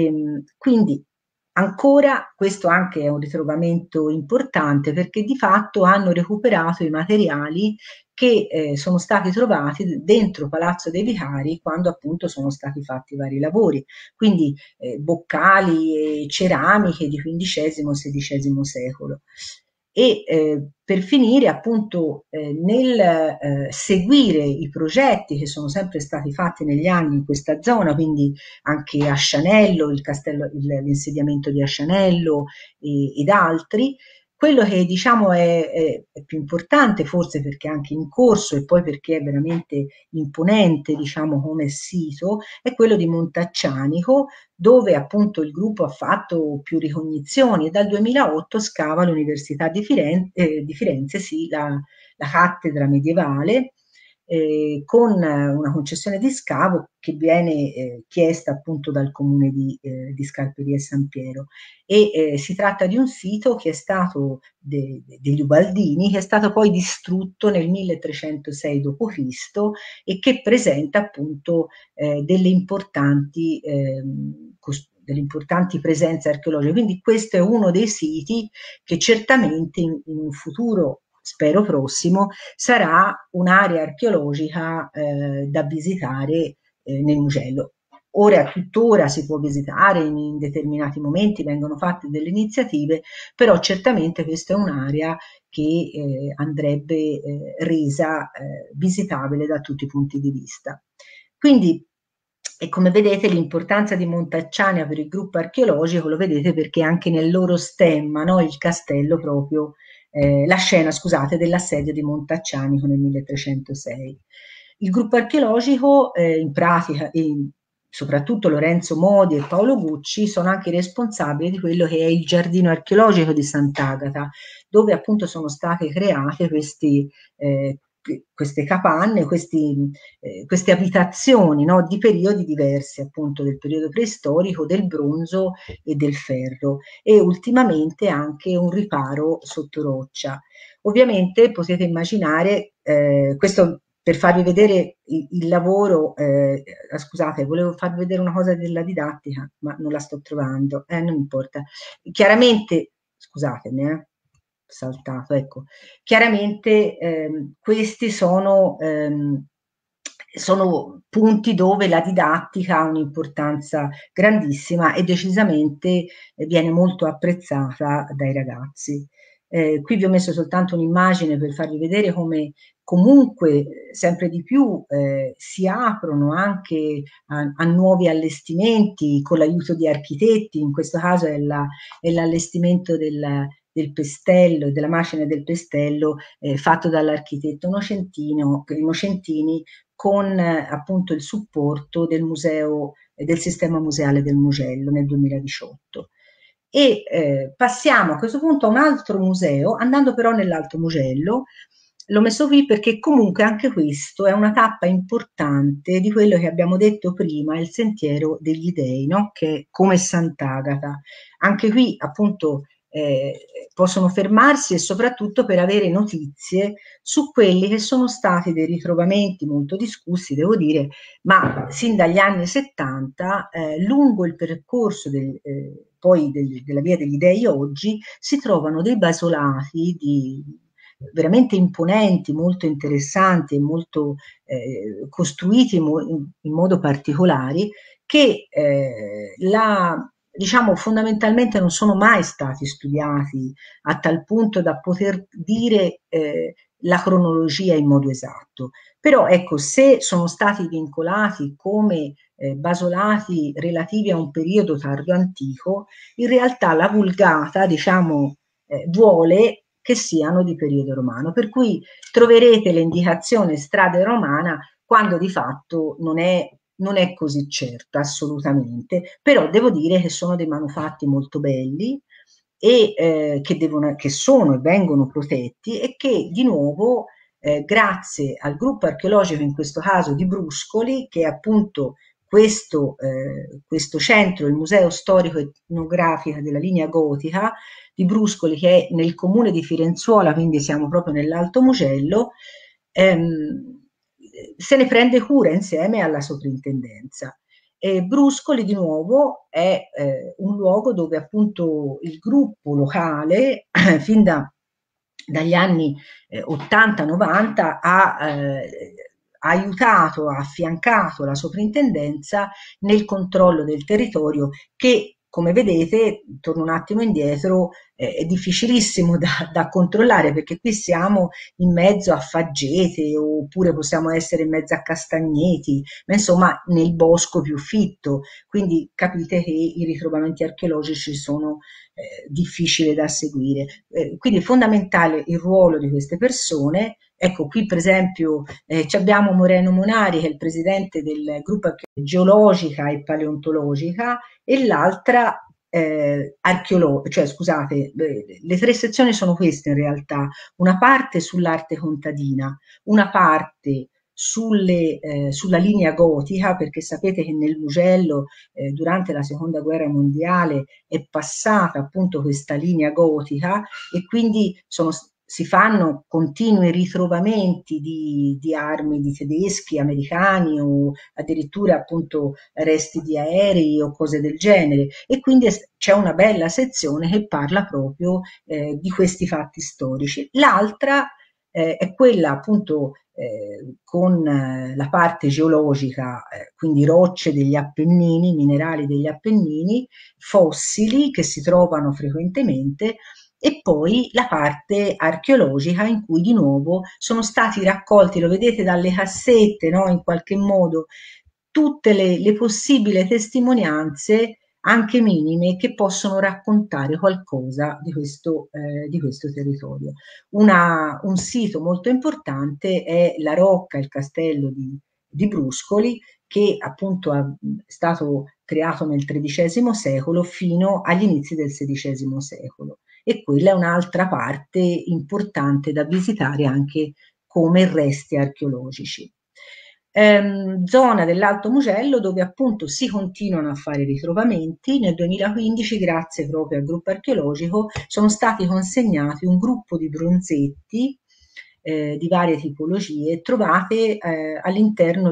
Quindi ancora questo anche è un ritrovamento importante, perché di fatto hanno recuperato i materiali che sono stati trovati dentro Palazzo dei Vicari quando appunto sono stati fatti i vari lavori, quindi boccali e ceramiche di XV-XVI secolo. e per finire appunto nel seguire i progetti che sono sempre stati fatti negli anni in questa zona, quindi anche Ascianello, il castello, l'insediamento di Ascianello ed altri. Quello che diciamo è più importante, forse perché è anche in corso e poi perché è veramente imponente, diciamo, come sito, è quello di Montaccianico, dove appunto il gruppo ha fatto più ricognizioni e dal 2008 scava all'Università di Firenze, sì, la cattedra medievale, con una concessione di scavo che viene chiesta appunto dal comune di Scalperi e San Piero. Si tratta di un sito che è stato degli Ubaldini, che è stato poi distrutto nel 1306 d.C. e che presenta appunto delle importanti presenze archeologiche. Quindi questo è uno dei siti che certamente in un futuro, spero prossimo, sarà un'area archeologica da visitare nel Mugello. Ora, tuttora si può visitare, in determinati momenti vengono fatte delle iniziative, però certamente questa è un'area che andrebbe resa visitabile da tutti i punti di vista. Quindi, e come vedete, l'importanza di Montacciania per il gruppo archeologico lo vedete perché anche nel loro stemma, no, il castello proprio, la scena, scusate, dell'assedio di Montaccianico nel 1306. Il gruppo archeologico, in pratica, soprattutto Lorenzo Modi e Paolo Gucci, sono anche responsabili di quello che è il giardino archeologico di Sant'Agata, dove appunto sono state create queste capanne, queste abitazioni, no, di periodi diversi, appunto del periodo preistorico, del bronzo e del ferro, e ultimamente anche un riparo sotto roccia. Ovviamente potete immaginare, questo per farvi vedere il lavoro, scusate, volevo farvi vedere una cosa della didattica, ma non la sto trovando, non importa. Chiaramente, scusatemi, saltato, ecco. Chiaramente questi sono punti dove la didattica ha un'importanza grandissima e decisamente viene molto apprezzata dai ragazzi. Qui vi ho messo soltanto un'immagine per farvi vedere come comunque sempre di più si aprono anche a nuovi allestimenti con l'aiuto di architetti, in questo caso è l'allestimento del pestello, della macina del pestello fatto dall'architetto Nocentini con appunto il supporto del museo, del sistema museale del Mugello nel 2018. E passiamo a questo punto a un altro museo, andando però nell'Alto Mugello. L'ho messo qui perché comunque anche questo è una tappa importante di quello che abbiamo detto prima, il Sentiero degli Dei, no? Che è come Sant'Agata. Anche qui appunto possono fermarsi e soprattutto per avere notizie su quelli che sono stati dei ritrovamenti molto discussi, devo dire, ma sin dagli anni 70, lungo il percorso della Via degli Dei oggi, si trovano dei basolati veramente imponenti, molto interessanti e molto costruiti in modo particolare, che diciamo fondamentalmente non sono mai stati studiati a tal punto da poter dire la cronologia in modo esatto. Però ecco, se sono stati vincolati come basolati relativi a un periodo tardo antico, in realtà la Vulgata, diciamo, vuole che siano di periodo romano, per cui troverete l'indicazione strada romana quando di fatto non è così certo, assolutamente, però devo dire che sono dei manufatti molto belli e che sono e vengono protetti e che di nuovo grazie al gruppo archeologico, in questo caso di Bruscoli, che è appunto questo centro, il Museo Storico Etnografico della Linea Gotica di Bruscoli, che è nel comune di Firenzuola, quindi siamo proprio nell'Alto Mugello, se ne prende cura insieme alla soprintendenza. Bruscoli di nuovo è un luogo dove appunto il gruppo locale fin dagli anni 80-90 ha aiutato, ha affiancato la soprintendenza nel controllo del territorio che come vedete, torno un attimo indietro, è difficilissimo da controllare perché qui siamo in mezzo a faggete oppure possiamo essere in mezzo a castagneti, ma insomma nel bosco più fitto, quindi capite che i ritrovamenti archeologici sono difficili da seguire. Quindi è fondamentale il ruolo di queste persone. Ecco, qui per esempio abbiamo Moreno Monari, che è il presidente del gruppo geologica e paleontologica, e l'altra cioè scusate, le tre sezioni sono queste in realtà, una parte sull'arte contadina, una parte sulla linea gotica, perché sapete che nel Mugello durante la seconda guerra mondiale è passata appunto questa linea gotica e quindi si fanno continui ritrovamenti di armi di tedeschi, americani o addirittura appunto resti di aerei o cose del genere e quindi c'è una bella sezione che parla proprio di questi fatti storici. L'altra è quella appunto con la parte geologica, quindi rocce degli Appennini, minerali degli Appennini, fossili che si trovano frequentemente e poi la parte archeologica in cui di nuovo sono stati raccolti, lo vedete dalle cassette, no? In qualche modo, tutte le possibili testimonianze, anche minime, che possono raccontare qualcosa di questo territorio. Un sito molto importante è la Rocca, il castello di Bruscoli, che appunto è stato creato nel XIII secolo fino agli inizi del XVI secolo e quella è un'altra parte importante da visitare anche come resti archeologici. Zona dell'Alto Mugello dove appunto si continuano a fare ritrovamenti. Nel 2015, grazie proprio al gruppo archeologico, sono stati consegnati un gruppo di bronzetti di varie tipologie trovate all'interno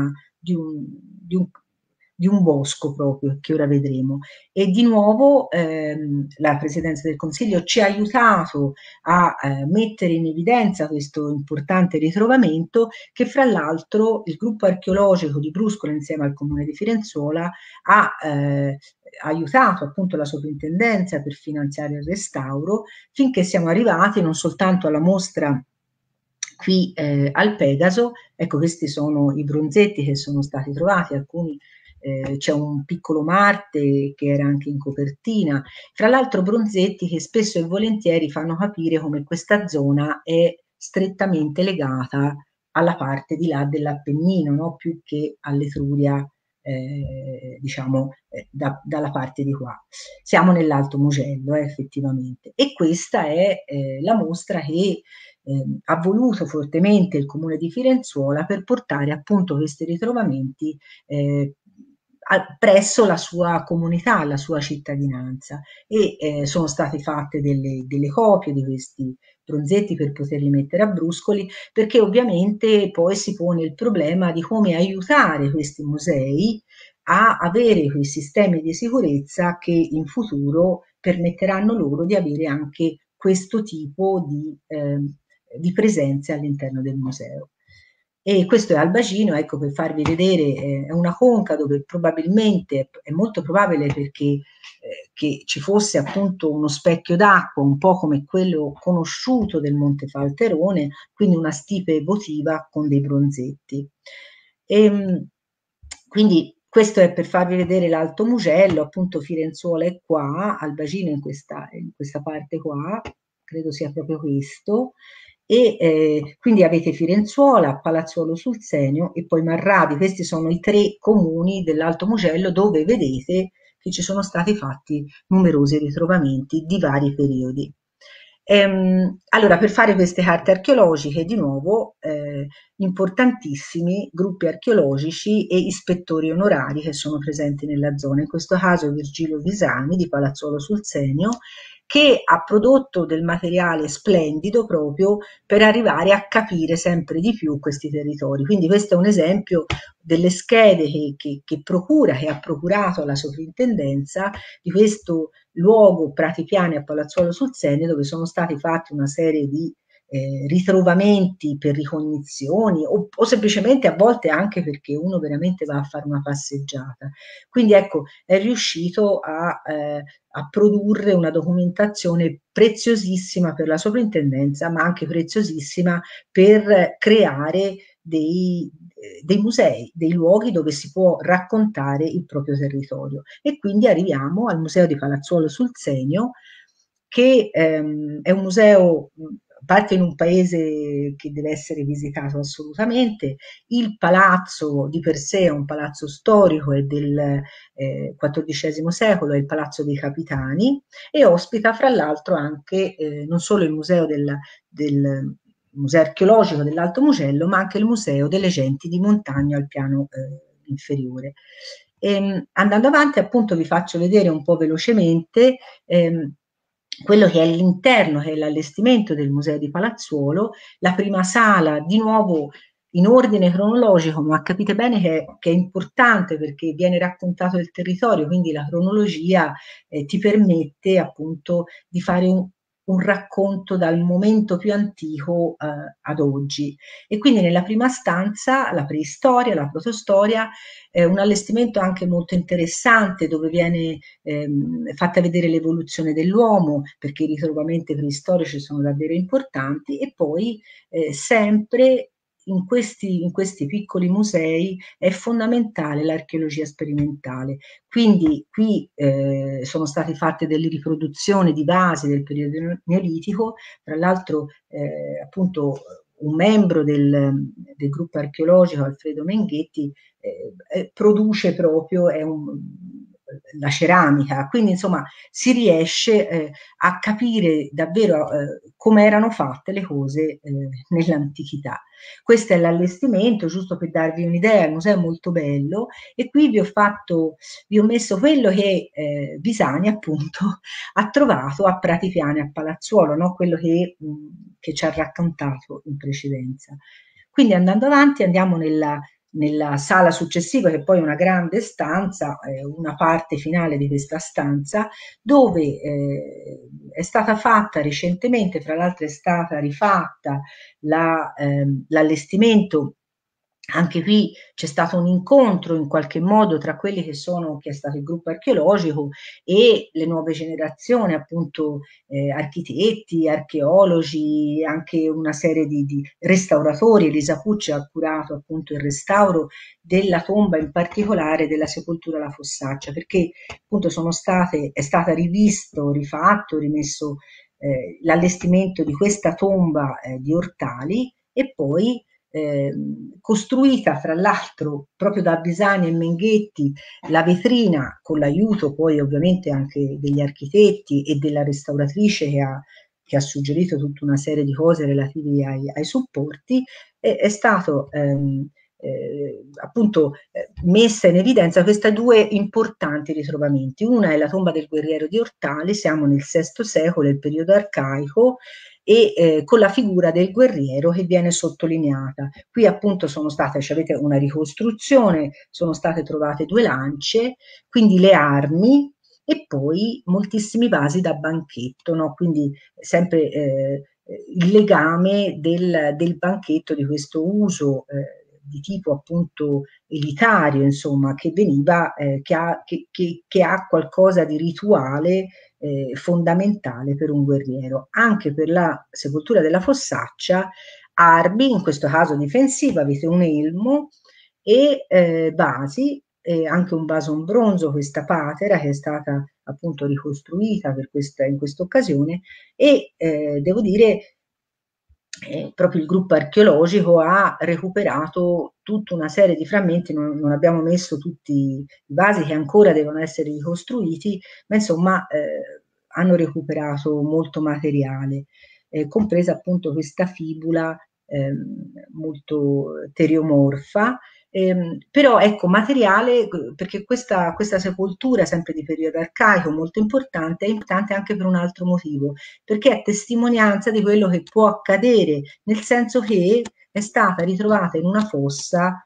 di un bosco proprio, che ora vedremo. E di nuovo la Presidenza del Consiglio ci ha aiutato a mettere in evidenza questo importante ritrovamento che fra l'altro il gruppo archeologico di Bruscolo insieme al Comune di Firenzuola ha aiutato appunto la sovrintendenza per finanziare il restauro finché siamo arrivati non soltanto alla mostra qui al Pegaso, ecco questi sono i bronzetti che sono stati trovati, alcuni c'è un piccolo Marte che era anche in copertina, fra l'altro bronzetti che spesso e volentieri fanno capire come questa zona è strettamente legata alla parte di là dell'Appennino, no? Più che all'Etruria, diciamo, dalla parte di qua. Siamo nell'Alto Mugello, effettivamente. E questa è la mostra che ha voluto fortemente il Comune di Firenzuola per portare appunto questi ritrovamenti presso la sua comunità, la sua cittadinanza e sono state fatte delle copie di questi bronzetti per poterli mettere a Bruscoli perché ovviamente poi si pone il problema di come aiutare questi musei a avere quei sistemi di sicurezza che in futuro permetteranno loro di avere anche questo tipo di presenze all'interno del museo. E questo è Albacino, ecco per farvi vedere, è una conca dove probabilmente, è molto probabile perché che ci fosse appunto uno specchio d'acqua, un po' come quello conosciuto del Monte Falterone, quindi una stipe votiva con dei bronzetti. Quindi questo è per farvi vedere l'Alto Mugello, appunto Firenzuola è qua, Albacino in questa parte qua, credo sia proprio questo, e quindi avete Firenzuola, Palazzuolo sul Senio e poi Marrabi, questi sono i tre comuni dell'Alto Mugello dove vedete che ci sono stati fatti numerosi ritrovamenti di vari periodi. Allora, per fare queste carte archeologiche, di nuovo, importantissimi gruppi archeologici e ispettori onorari che sono presenti nella zona, in questo caso Virgilio Visani di Palazzuolo sul Senio, che ha prodotto del materiale splendido proprio per arrivare a capire sempre di più questi territori. Quindi questo è un esempio delle schede che ha procurato alla sovrintendenza di questo luogo Prati Piani a Palazzuolo sul Senio dove sono stati fatti una serie di ritrovamenti per ricognizioni o semplicemente a volte anche perché uno veramente va a fare una passeggiata. Quindi ecco, è riuscito a produrre una documentazione preziosissima per la sovrintendenza, ma anche preziosissima per creare dei musei, dei luoghi dove si può raccontare il proprio territorio. E quindi arriviamo al Museo di Palazzuolo sul Senio, che è un museo, a parte in un paese che deve essere visitato assolutamente. Il palazzo di per sé è un palazzo storico, è del XIV secolo, è il Palazzo dei Capitani, e ospita fra l'altro anche non solo il museo del Museo archeologico dell'Alto Mugello, ma anche il Museo delle Genti di Montagna al piano inferiore. Andando avanti, appunto, vi faccio vedere un po' velocemente quello che è l'interno, che è l'allestimento del Museo di Palazzuolo. La prima sala, di nuovo in ordine cronologico, ma capite bene che è importante perché viene raccontato il territorio, quindi la cronologia ti permette appunto di fare un racconto dal momento più antico ad oggi. E quindi nella prima stanza, la preistoria, la protostoria, un allestimento anche molto interessante dove viene fatta vedere l'evoluzione dell'uomo, perché i ritrovamenti preistorici sono davvero importanti, e poi sempre in questi piccoli musei è fondamentale l'archeologia sperimentale. Quindi qui sono state fatte delle riproduzioni di vasi del periodo neolitico, tra l'altro appunto un membro del gruppo archeologico, Alfredo Menghetti, produce proprio la ceramica, quindi insomma si riesce a capire davvero come erano fatte le cose nell'antichità. Questo è l'allestimento, giusto per darvi un'idea. Il museo è molto bello, e qui vi ho messo quello che Bisani appunto ha trovato a Pratipiani, a Palazzuolo, no? Quello che ci ha raccontato in precedenza. Quindi andando avanti andiamo nella sala successiva, che poi è una grande stanza, una parte finale di questa stanza, dove è stata fatta recentemente, fra l'altro è stata rifatta l'allestimento. Anche qui c'è stato un incontro in qualche modo tra quelli che è stato il gruppo archeologico e le nuove generazioni, appunto architetti, archeologi, anche una serie di restauratori. Elisa Pucci ha curato appunto il restauro della tomba, in particolare della sepoltura alla Fossaccia, perché appunto è stata rivisto, rifatto, rimesso l'allestimento di questa tomba di Ortali, e poi costruita fra l'altro proprio da Bisani e Menghetti, la vetrina, con l'aiuto poi ovviamente anche degli architetti e della restauratrice che ha suggerito tutta una serie di cose relative ai supporti, è stato appunto messa in evidenza questi due importanti ritrovamenti. Una è la tomba del guerriero di Ortali, siamo nel VI secolo, il periodo arcaico, e con la figura del guerriero che viene sottolineata. Qui appunto avete una ricostruzione, sono state trovate due lance, quindi le armi, e poi moltissimi vasi da banchetto, no? Quindi sempre il legame del banchetto, di questo uso di tipo appunto elitario, insomma, che veniva, che ha qualcosa di rituale fondamentale per un guerriero. Anche per la sepoltura della Fossaccia, armi, in questo caso difensiva, avete un elmo e vasi, anche un vaso in bronzo, questa patera che è stata appunto ricostruita in questa occasione, e devo dire proprio il gruppo archeologico ha recuperato tutta una serie di frammenti. Non abbiamo messo tutti i vasi che ancora devono essere ricostruiti, ma insomma hanno recuperato molto materiale, compresa appunto questa fibula molto teriomorfa. Però ecco, materiale, perché questa sepoltura, sempre di periodo arcaico, molto importante, è importante anche per un altro motivo, perché è testimonianza di quello che può accadere, nel senso che è stata ritrovata in una fossa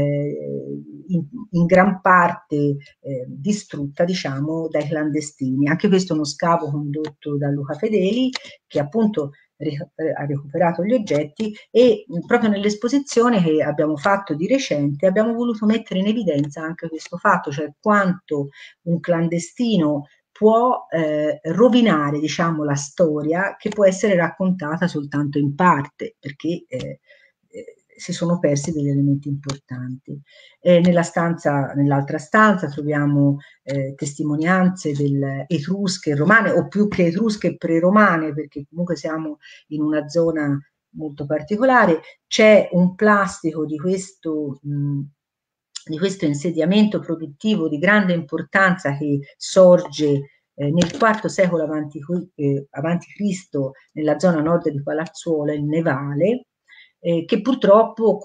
in gran parte distrutta, diciamo, dai clandestini. Anche questo è uno scavo condotto da Luca Fedeli, che appunto ha recuperato gli oggetti e proprio nell'esposizione che abbiamo fatto di recente abbiamo voluto mettere in evidenza anche questo fatto, cioè quanto un clandestino può rovinare, diciamo, la storia che può essere raccontata soltanto in parte, perché si sono persi degli elementi importanti. Nell'altra stanza troviamo testimonianze etrusche e romane, o più che etrusche pre-romane, perché comunque siamo in una zona molto particolare. C'è un plastico di questo insediamento produttivo di grande importanza che sorge nel IV secolo avanti Cristo nella zona nord di Palazzuolo, il Nevale, che purtroppo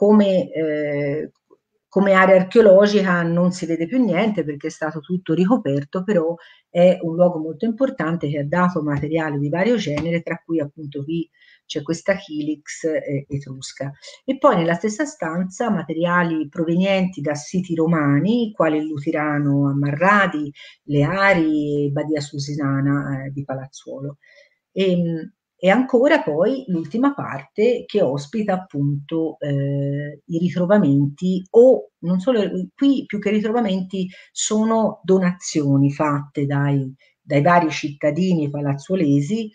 come area archeologica non si vede più niente perché è stato tutto ricoperto, però è un luogo molto importante che ha dato materiale di vario genere, tra cui appunto qui c'è questa Helix etrusca. E poi nella stessa stanza materiali provenienti da siti romani, quali il Lutirano a Marradi, le Ari e Badia Susinana di Palazzuolo. E ancora poi l'ultima parte che ospita appunto i ritrovamenti o non solo qui più che ritrovamenti sono donazioni fatte dai vari cittadini palazzuolesi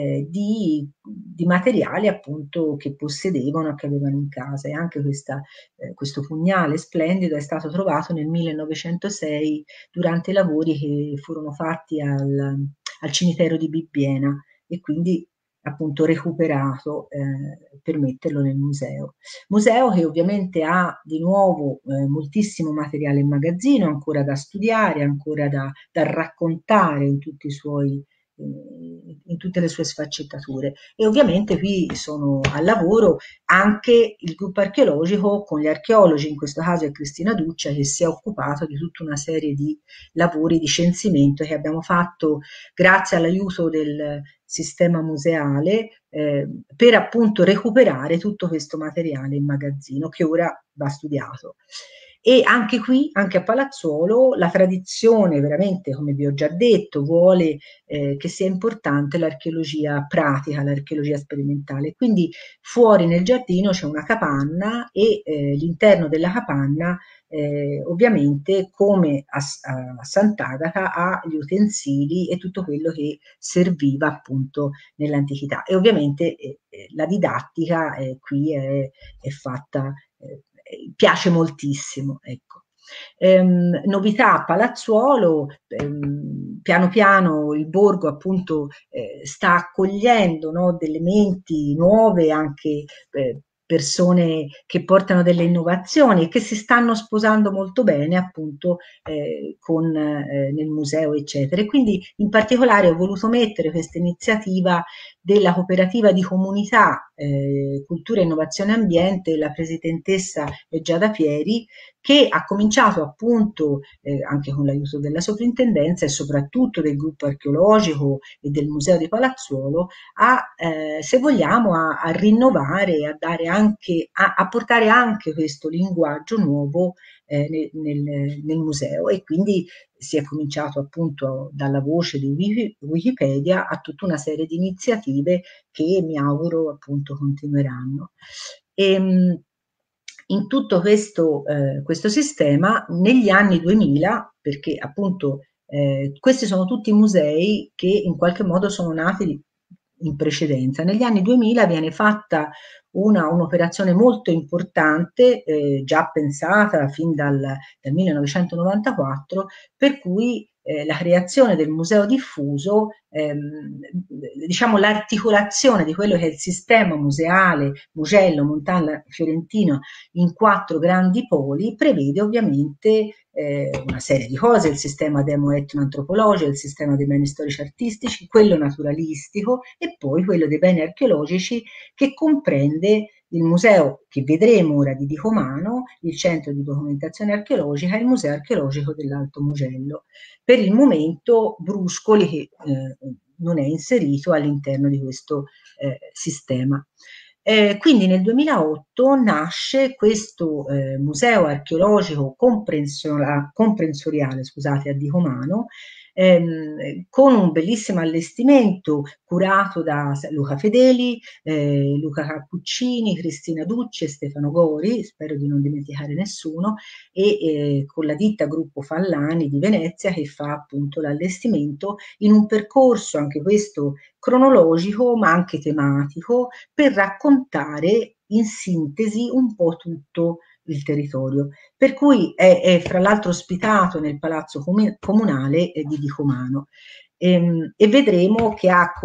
di materiali appunto che possedevano e che avevano in casa. E anche questo pugnale splendido è stato trovato nel 1906 durante i lavori che furono fatti al cimitero di Bibbiena e quindi appunto recuperato per metterlo nel museo. Museo che ovviamente ha di nuovo moltissimo materiale in magazzino, ancora da studiare, ancora da raccontare in tutti i suoi in tutte le sue sfaccettature e ovviamente qui sono al lavoro anche il gruppo archeologico con gli archeologi, in questo caso è Cristina Duccia che si è occupato di tutta una serie di lavori di censimento che abbiamo fatto grazie all'aiuto del sistema museale per appunto recuperare tutto questo materiale in magazzino che ora va studiato. E anche qui, anche a Palazzuolo, la tradizione veramente, come vi ho già detto, vuole che sia importante l'archeologia pratica, l'archeologia sperimentale. Quindi fuori nel giardino c'è una capanna e l'interno della capanna ovviamente come a Sant'Agata ha gli utensili e tutto quello che serviva appunto nell'antichità e ovviamente la didattica qui è fatta piace moltissimo, ecco. Novità a Palazzuolo, piano piano il borgo appunto sta accogliendo no, delle menti nuove anche persone che portano delle innovazioni e che si stanno sposando molto bene appunto nel museo eccetera e quindi in particolare ho voluto mettere questa iniziativa della cooperativa di comunità Cultura, Innovazione e Ambiente, la presidentessa è Giada Pieri, che ha cominciato appunto anche con l'aiuto della soprintendenza e soprattutto del gruppo archeologico e del museo di Palazzuolo se vogliamo, a rinnovare, a dare anche, a portare anche questo linguaggio nuovo nel museo e quindi si è cominciato appunto dalla voce di Wikipedia a tutta una serie di iniziative che mi auguro appunto continueranno. In tutto questo sistema negli anni 2000, perché appunto questi sono tutti musei che in qualche modo sono nati in precedenza. Negli anni 2000 viene fatta un'operazione molto importante, già pensata fin dal 1994, per cui la creazione del museo diffuso, diciamo l'articolazione di quello che è il sistema museale Mugello, Montana, Fiorentino in 4 grandi poli, prevede ovviamente una serie di cose, il sistema demo-etnoantropologico, il sistema dei beni storici artistici, quello naturalistico e poi quello dei beni archeologici che comprende il museo che vedremo ora di Dicomano, il centro di documentazione archeologica e il museo archeologico dell'Alto Mugello. Per il momento Bruscoli che non è inserito all'interno di questo sistema. Quindi nel 2008 nasce questo museo archeologico comprensoriale scusate, a Dicomano con un bellissimo allestimento curato da Luca Fedeli, Luca Cappuccini, Cristina Ducci e Stefano Gori, spero di non dimenticare nessuno, e con la ditta Gruppo Fallani di Venezia, che fa appunto l'allestimento in un percorso, anche questo cronologico ma anche tematico, per raccontare in sintesi un po' tutto il territorio. Per cui è fra l'altro ospitato nel Palazzo Comunale di Dicomano, e vedremo che ha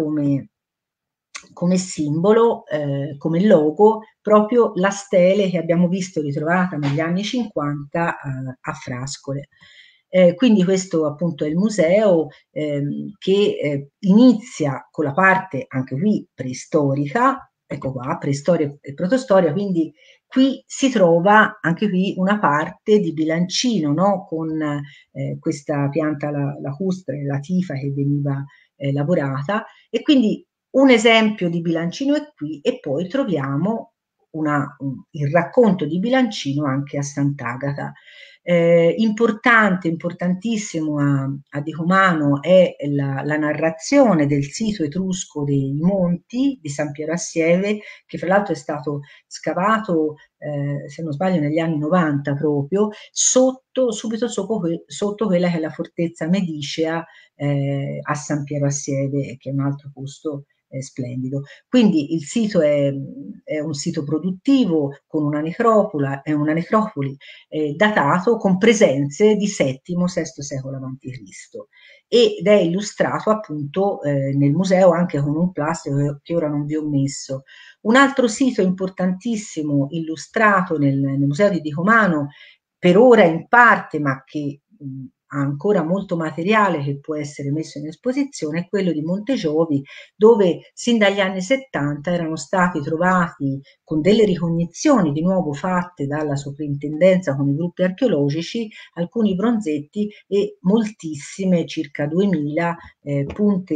come simbolo, come logo, proprio la stele che abbiamo visto ritrovata negli anni 50 a Frascole. Quindi questo appunto è il museo, che inizia con la parte anche qui preistorica, ecco qua, preistoria e protostoria, quindi qui si trova anche qui una parte di bilancino, no? Con questa pianta lacustre, la tifa che veniva lavorata, e quindi un esempio di bilancino è qui, e poi troviamo il racconto di bilancino anche a Sant'Agata. Importante, importantissimo a Dicomano è la narrazione del sito etrusco dei Monti di San Piero a Sieve, che fra l'altro è stato scavato, se non sbaglio, negli anni 90 proprio, subito sotto quella che è la fortezza medicea a San Piero a Sieve, che è un altro posto splendido. Quindi il sito è un sito produttivo con un'anecropoli datato con presenze di VII-VI secolo a.C. ed è illustrato appunto nel museo anche con un plastico che ora non vi ho messo. Un altro sito importantissimo illustrato nel museo di Dicomano, per ora in parte, ma che ha ancora molto materiale che può essere messo in esposizione, è quello di Montegiovi, dove sin dagli anni 70 erano stati trovati, con delle ricognizioni di nuovo fatte dalla soprintendenza con i gruppi archeologici, alcuni bronzetti e moltissime, circa 2000 punte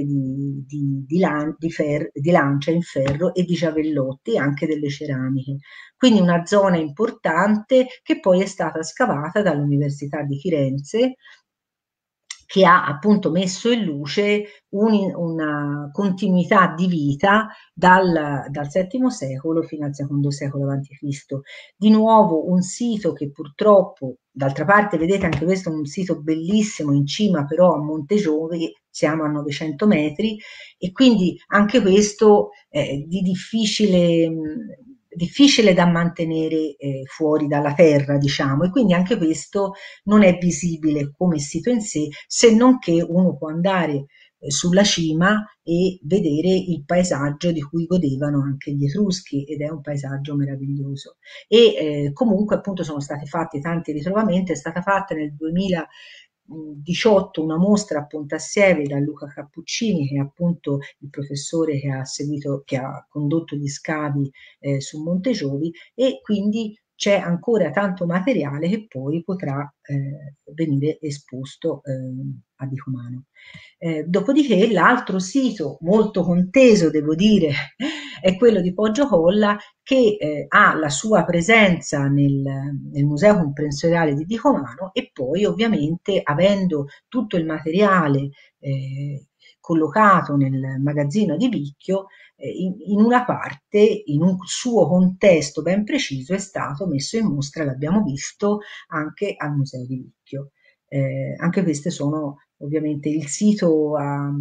di lancia in ferro e di giavellotti e anche delle ceramiche. Quindi una zona importante che poi è stata scavata dall'Università di Firenze, che ha appunto messo in luce una continuità di vita dal VII secolo fino al secondo secolo a.C. Di nuovo un sito che purtroppo, d'altra parte vedete anche questo è un sito bellissimo in cima però a Montegiovi, siamo a 900 metri, e quindi anche questo di difficile da mantenere fuori dalla terra, diciamo, e quindi anche questo non è visibile come sito in sé, se non che uno può andare sulla cima e vedere il paesaggio di cui godevano anche gli Etruschi, ed è un paesaggio meraviglioso. E comunque appunto sono stati fatti tanti ritrovamenti, è stata fatta nel 2018 una mostra a Pontassieve da Luca Cappuccini, che è appunto il professore che ha seguito, che ha condotto gli scavi su Montegiovi, e quindi c'è ancora tanto materiale che poi potrà venire esposto a Dicomano. Dopodiché l'altro sito molto conteso, devo dire, è quello di Poggiocolla, che ha la sua presenza nel Museo Comprensoriale di Dicomano, e poi ovviamente avendo tutto il materiale collocato nel magazzino di Vicchio, in una parte, in un suo contesto ben preciso, è stato messo in mostra, l'abbiamo visto, anche al Museo di Vicchio. Anche queste sono ovviamente il sito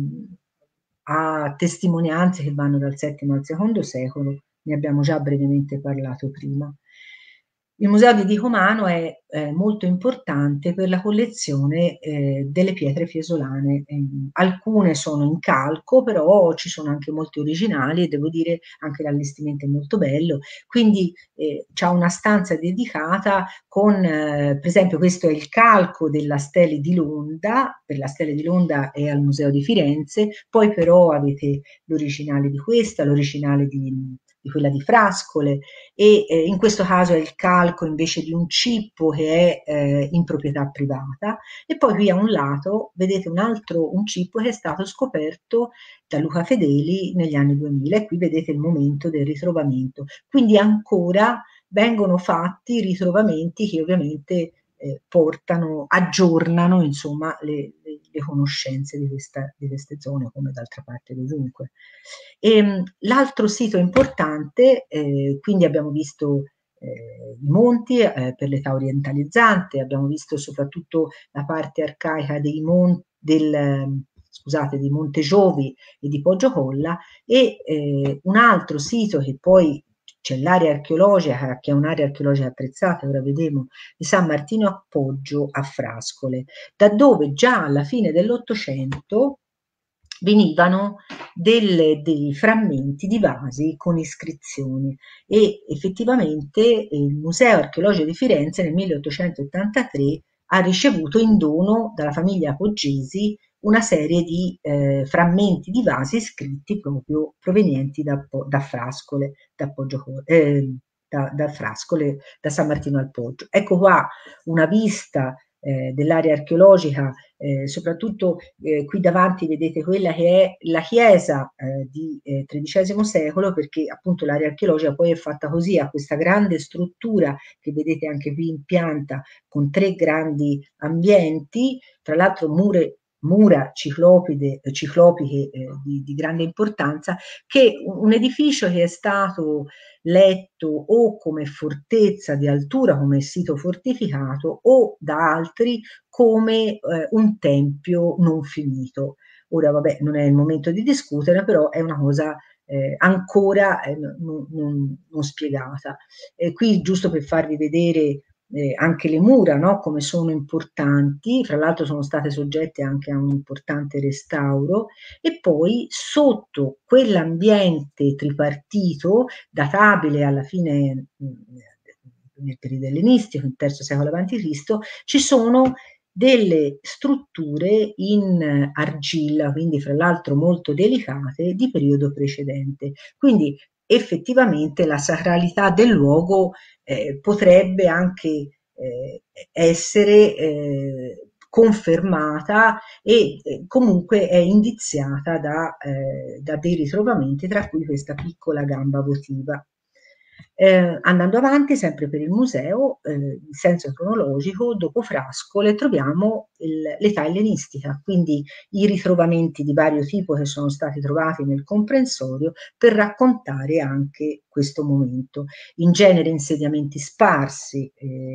ha testimonianze che vanno dal VII al secondo secolo, ne abbiamo già brevemente parlato prima. Il Museo di Dicomano è molto importante per la collezione delle pietre fiesolane. Alcune sono in calco, però ci sono anche molte originali, e devo dire anche l'allestimento è molto bello. Quindi c'è una stanza dedicata con, per esempio, questo è il calco della Stele di Londa, per la Stele di Londa è al Museo di Firenze, poi però avete l'originale di questa, l'originale di quella di Frascole, e in questo caso è il calco invece di un cippo che è in proprietà privata, e poi qui a un lato vedete un cippo che è stato scoperto da Luca Fedeli negli anni 2000, e qui vedete il momento del ritrovamento. Quindi ancora vengono fatti ritrovamenti che ovviamente aggiornano insomma le conoscenze di queste zone, come d'altra parte dovunque. L'altro sito importante, quindi abbiamo visto i monti per l'età orientalizzante, abbiamo visto soprattutto la parte arcaica di Monte Giovi e di Poggiocolla, e un altro sito che poi c'è l'area archeologica, che è un'area archeologica attrezzata, ora vedremo, di San Martino a Poggio a Frascole, da dove già alla fine dell'Ottocento venivano dei frammenti di vasi con iscrizioni, e effettivamente il Museo Archeologico di Firenze nel 1883 ha ricevuto in dono dalla famiglia Poggesi una serie di frammenti di vasi scritti proprio provenienti da Frascole, da Frascole, da San Martino al Poggio. Ecco qua una vista dell'area archeologica, soprattutto qui davanti vedete quella che è la chiesa di XIII secolo, perché appunto l'area archeologica poi è fatta così, ha questa grande struttura che vedete anche qui in pianta, con 3 grandi ambienti, tra l'altro mura ciclopiche di grande importanza, che un edificio che è stato letto o come fortezza di altura, come sito fortificato, o da altri come un tempio non finito. Ora, vabbè, non è il momento di discutere, però è una cosa ancora non spiegata. Qui, giusto per farvi vedere anche le mura, no? Come sono importanti, fra l'altro sono state soggette anche a un importante restauro, e poi sotto quell'ambiente tripartito, databile alla fine nel periodo ellenistico, nel III secolo a.C., ci sono delle strutture in argilla, quindi fra l'altro molto delicate, di periodo precedente. Quindi effettivamente la sacralità del luogo potrebbe anche essere confermata, e comunque è indiziata da dei ritrovamenti, tra cui questa piccola gamba votiva. Andando avanti, sempre per il museo, in senso cronologico, dopo Frascole troviamo l'età ellenistica, quindi i ritrovamenti di vario tipo che sono stati trovati nel comprensorio per raccontare anche questo momento. In genere insediamenti sparsi,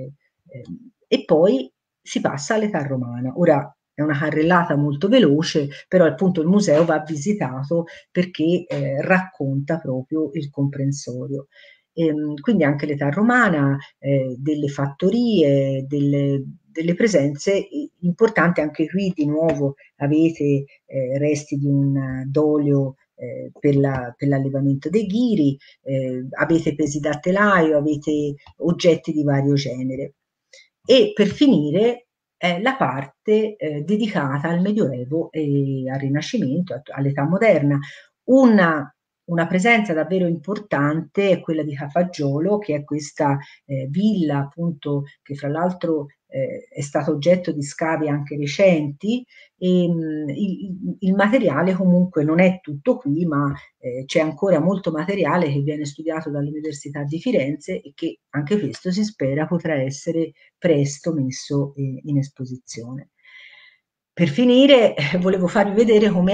e poi si passa all'età romana. Ora è una carrellata molto veloce, però appunto il museo va visitato perché racconta proprio il comprensorio. Quindi anche l'età romana, delle fattorie, delle presenze importanti. Anche qui di nuovo avete resti di un d'olio per l'allevamento dei ghiri, avete pesi da telaio, avete oggetti di vario genere. E per finire la parte dedicata al Medioevo e al Rinascimento, all'età moderna. Una, una presenza davvero importante è quella di Cafaggiolo, che è questa villa appunto che fra l'altro è stato oggetto di scavi anche recenti, e il materiale comunque non è tutto qui, ma c'è ancora molto materiale che viene studiato dall'Università di Firenze, e che anche questo si spera potrà essere presto messo in esposizione. Per finire, volevo farvi vedere come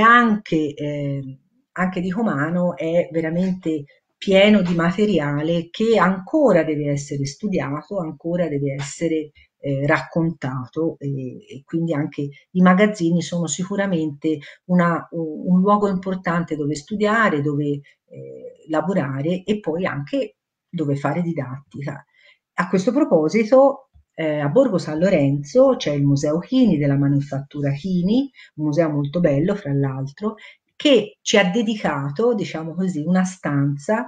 anche di Comano è veramente pieno di materiale che ancora deve essere studiato, ancora deve essere raccontato, e quindi anche i magazzini sono sicuramente un luogo importante dove studiare, dove lavorare, e poi anche dove fare didattica. A questo proposito, a Borgo San Lorenzo c'è il Museo Chini della Manifattura Chini, un museo molto bello, fra l'altro, che ci ha dedicato, diciamo così, una stanza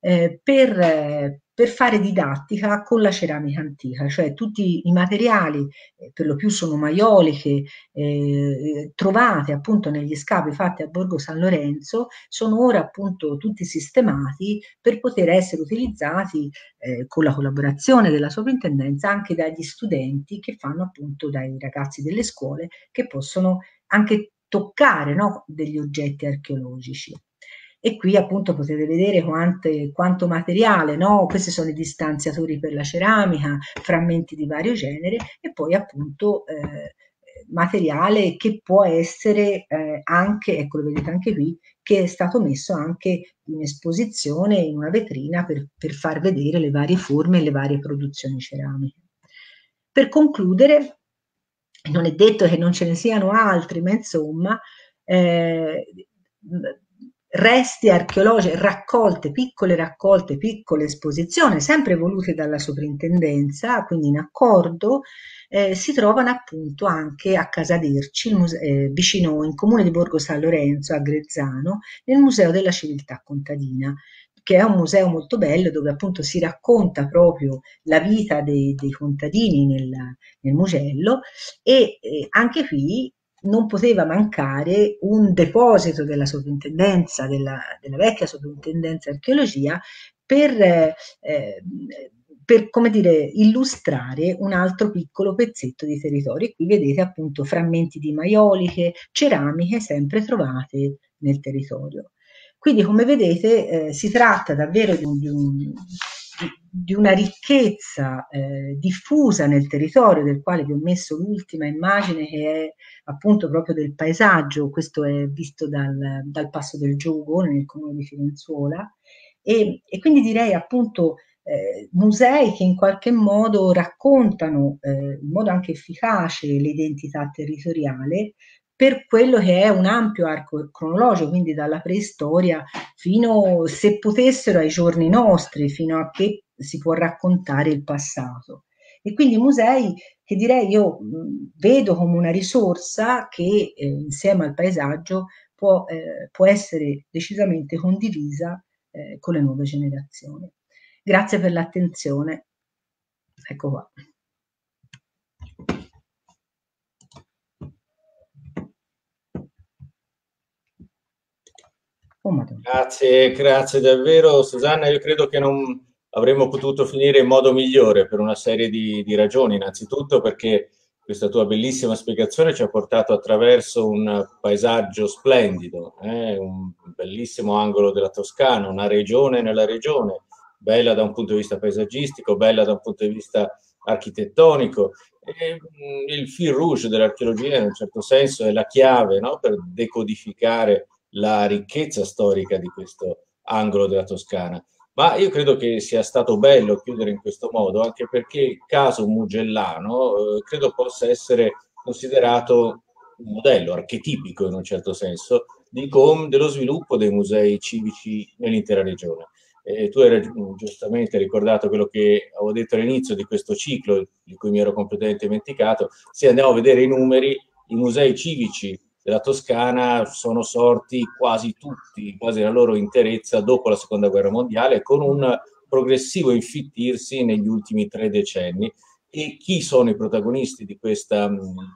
per fare didattica con la ceramica antica, cioè tutti i materiali, per lo più sono maioliche, trovate appunto negli scavi fatti a Borgo San Lorenzo, sono ora appunto tutti sistemati per poter essere utilizzati con la collaborazione della sovrintendenza anche dagli studenti, che fanno appunto, dai ragazzi delle scuole, che possono anche toccare, no, degli oggetti archeologici. E qui appunto potete vedere quanto materiale, no? Questi sono i distanziatori per la ceramica, frammenti di vario genere e poi appunto materiale che può essere anche, ecco lo vedete anche qui, che è stato messo anche in esposizione in una vetrina per far vedere le varie forme e le varie produzioni ceramiche. Per concludere, non è detto che non ce ne siano altri, ma insomma, eh, resti archeologici, raccolte, piccole esposizioni, sempre volute dalla soprintendenza, quindi in accordo, si trovano appunto anche a Casaderci, vicino in comune di Borgo San Lorenzo, a Grezzano, nel Museo della Civiltà Contadina, che è un museo molto bello dove appunto si racconta proprio la vita dei contadini nel Mugello e anche qui non poteva mancare un deposito della sovrintendenza, della vecchia sovrintendenza archeologia, per, come dire, illustrare un altro piccolo pezzetto di territorio. E qui vedete appunto frammenti di maioliche, ceramiche sempre trovate nel territorio. Quindi, come vedete, si tratta davvero di una ricchezza diffusa nel territorio, del quale vi ho messo l'ultima immagine che è appunto proprio del paesaggio. Questo è visto dal Passo del Giogo nel comune di Firenzuola, e quindi direi appunto musei che in qualche modo raccontano in modo anche efficace l'identità territoriale per quello che è un ampio arco cronologico, quindi dalla preistoria fino, se potessero, ai giorni nostri, fino a che si può raccontare il passato. E quindi musei che direi io vedo come una risorsa che insieme al paesaggio può essere decisamente condivisa con le nuove generazioni. Grazie per l'attenzione. Ecco qua. Oh, grazie davvero Susanna. Io credo che non avremmo potuto finire in modo migliore per una serie di ragioni. Innanzitutto perché questa tua bellissima spiegazione ci ha portato attraverso un paesaggio splendido, un bellissimo angolo della Toscana, una regione nella regione, bella da un punto di vista paesaggistico, bella da un punto di vista architettonico. E, il fil rouge dell'archeologia in un certo senso è la chiave, no, per decodificare la ricchezza storica di questo angolo della Toscana. Ma io credo che sia stato bello chiudere in questo modo, anche perché il caso Mugellano credo possa essere considerato un modello archetipico in un certo senso dello sviluppo dei musei civici nell'intera regione. Tu hai giustamente ricordato quello che avevo detto all'inizio di questo ciclo, di cui mi ero completamente dimenticato. Se andiamo a vedere i numeri, i musei civici della Toscana sono sorti quasi tutti, quasi la loro interezza dopo la seconda guerra mondiale, con un progressivo infittirsi negli ultimi 3 decenni. E chi sono i protagonisti di questo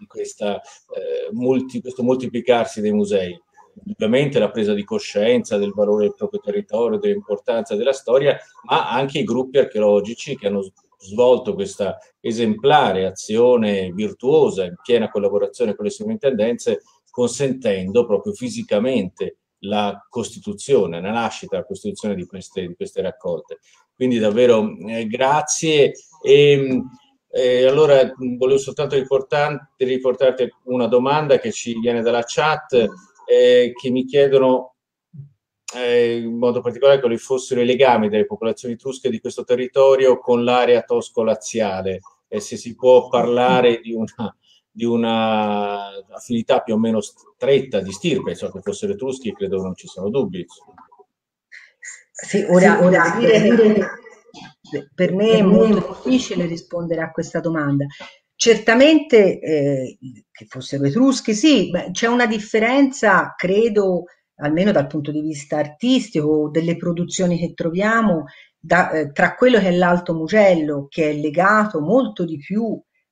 moltiplicarsi dei musei? Ovviamente la presa di coscienza del valore del proprio territorio, dell'importanza della storia, ma anche i gruppi archeologici che hanno svolto questa esemplare azione virtuosa in piena collaborazione con le sovrintendenze, consentendo proprio fisicamente la costituzione, la nascita, la costituzione di queste raccolte. Quindi davvero grazie. Allora volevo soltanto riportarti una domanda che ci viene dalla chat, che mi chiedono in modo particolare quali fossero i legami delle popolazioni etrusche di questo territorio con l'area tosco-laziale e se si può parlare di una affinità più o meno stretta di stirpe, cioè che fossero etruschi, credo non ci siano dubbi. Sì, ora devo dire che per me è molto difficile rispondere a questa domanda. Certamente che fossero etruschi, sì, c'è una differenza, credo, almeno dal punto di vista artistico, delle produzioni che troviamo, tra quello che è l'Alto Mugello, che è legato molto di più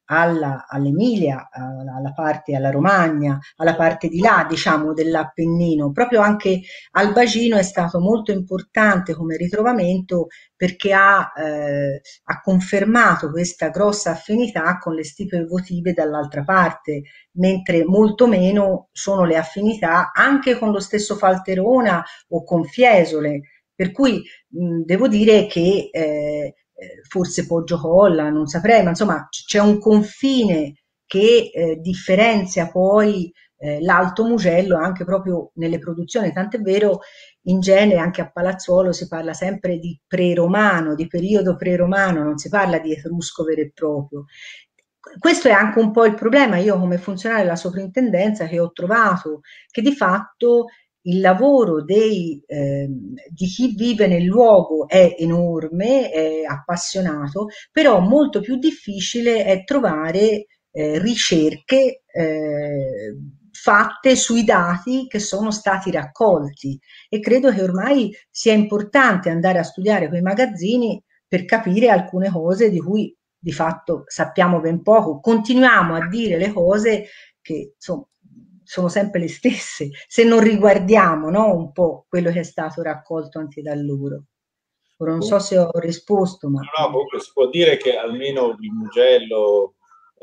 all'Emilia, alla parte, alla Romagna, alla parte di là, diciamo, dell'Appennino. Proprio anche al bacino è stato molto importante come ritrovamento perché ha confermato questa grossa affinità con le stipe votive dall'altra parte, mentre molto meno sono le affinità anche con lo stesso Falterona o con Fiesole. Per cui devo dire che forse Poggiocolla, non saprei, ma insomma c'è un confine che differenzia poi l'Alto Mugello anche proprio nelle produzioni, tant'è vero in genere anche a Palazzuolo si parla sempre di pre-romano, di periodo pre-romano, non si parla di etrusco vero e proprio. Questo è anche un po' il problema, io come funzionario della soprintendenza che ho trovato che di fatto il lavoro di chi vive nel luogo è enorme, è appassionato, però molto più difficile è trovare ricerche fatte sui dati che sono stati raccolti e credo che ormai sia importante andare a studiare quei magazzini per capire alcune cose di cui di fatto sappiamo ben poco, continuiamo a dire le cose che insomma, sono sempre le stesse, se non riguardiamo, no, un po' quello che è stato raccolto anche da loro. Ora non so se ho risposto, ma... No, comunque si può dire che almeno il Mugello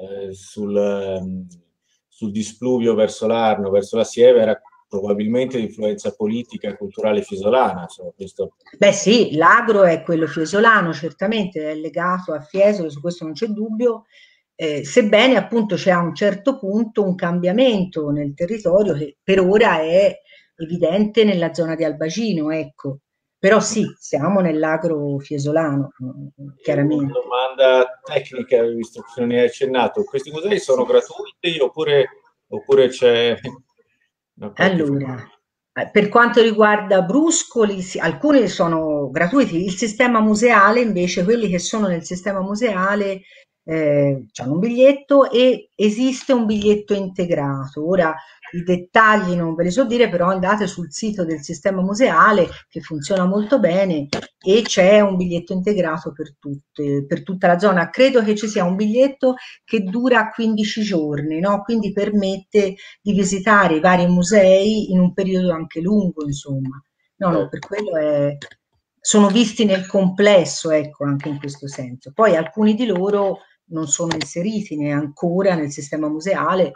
sul displuvio verso l'Arno, verso la Sieve, era probabilmente di influenza politica e culturale fiesolana. Insomma, questo... Beh sì, l'agro è quello fiesolano, certamente è legato a Fiesole, su questo non c'è dubbio, sebbene appunto c'è a un certo punto un cambiamento nel territorio che per ora è evidente nella zona di Albacino, ecco. Però sì, siamo nell'agro fiesolano, E una chiaramente. domanda tecnica, visto che non ne hai accennato. Questi musei sono gratuiti oppure c'è una qualche... Allora, per quanto riguarda Bruscoli, alcuni sono gratuiti, il sistema museale invece, quelli che sono nel sistema museale hanno un biglietto e esiste un biglietto integrato. Ora i dettagli non ve li so dire, però andate sul sito del sistema museale che funziona molto bene e c'è un biglietto integrato per tutta la zona. Credo che ci sia un biglietto che dura 15 giorni, no? Quindi permette di visitare i vari musei in un periodo anche lungo, insomma. No, no, per quello sono visti nel complesso, ecco, anche in questo senso. Poi alcuni di loro non sono inseriti neanche ancora nel sistema museale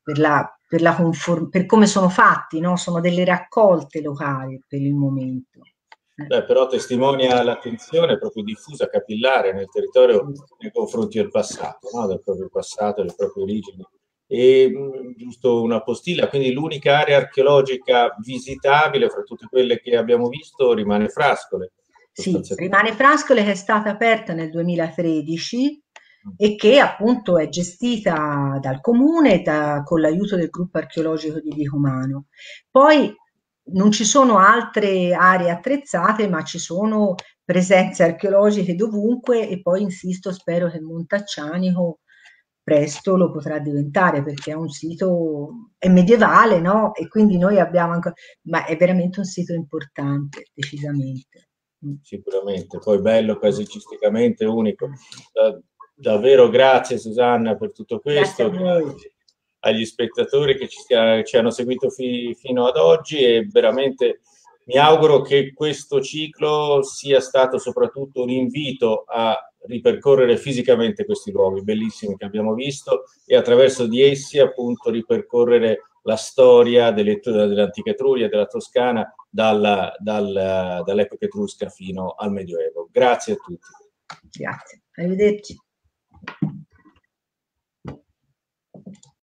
per come sono fatti, no? Sono delle raccolte locali per il momento. Beh, però testimonia l'attenzione proprio diffusa, capillare nel territorio Sì. nei confronti del passato, no? Del proprio passato, delle proprie origini. E giusto una postilla, quindi l'unica area archeologica visitabile fra tutte quelle che abbiamo visto rimane Frascole, Sì, sostanzialmente. rimane Frascole che è stata aperta nel 2013 e che appunto è gestita dal comune con l'aiuto del gruppo archeologico di Vicomano. Poi non ci sono altre aree attrezzate, ma ci sono presenze archeologiche dovunque e poi insisto, spero che Montaccianico presto lo potrà diventare perché è un sito, è medievale, no? E quindi noi abbiamo ancora, ma è veramente un sito importante, decisamente. Sicuramente, poi bello paesaggisticamente unico. Davvero grazie Susanna per tutto Grazie a questo, voi. grazie agli spettatori che ci hanno seguito fino ad oggi e veramente mi auguro che questo ciclo sia stato soprattutto un invito a ripercorrere fisicamente questi luoghi bellissimi che abbiamo visto e attraverso di essi appunto ripercorrere la storia dell'antica Etruria, della Toscana, dall'epoca etrusca fino al Medioevo. Grazie a tutti. Grazie. Arrivederci.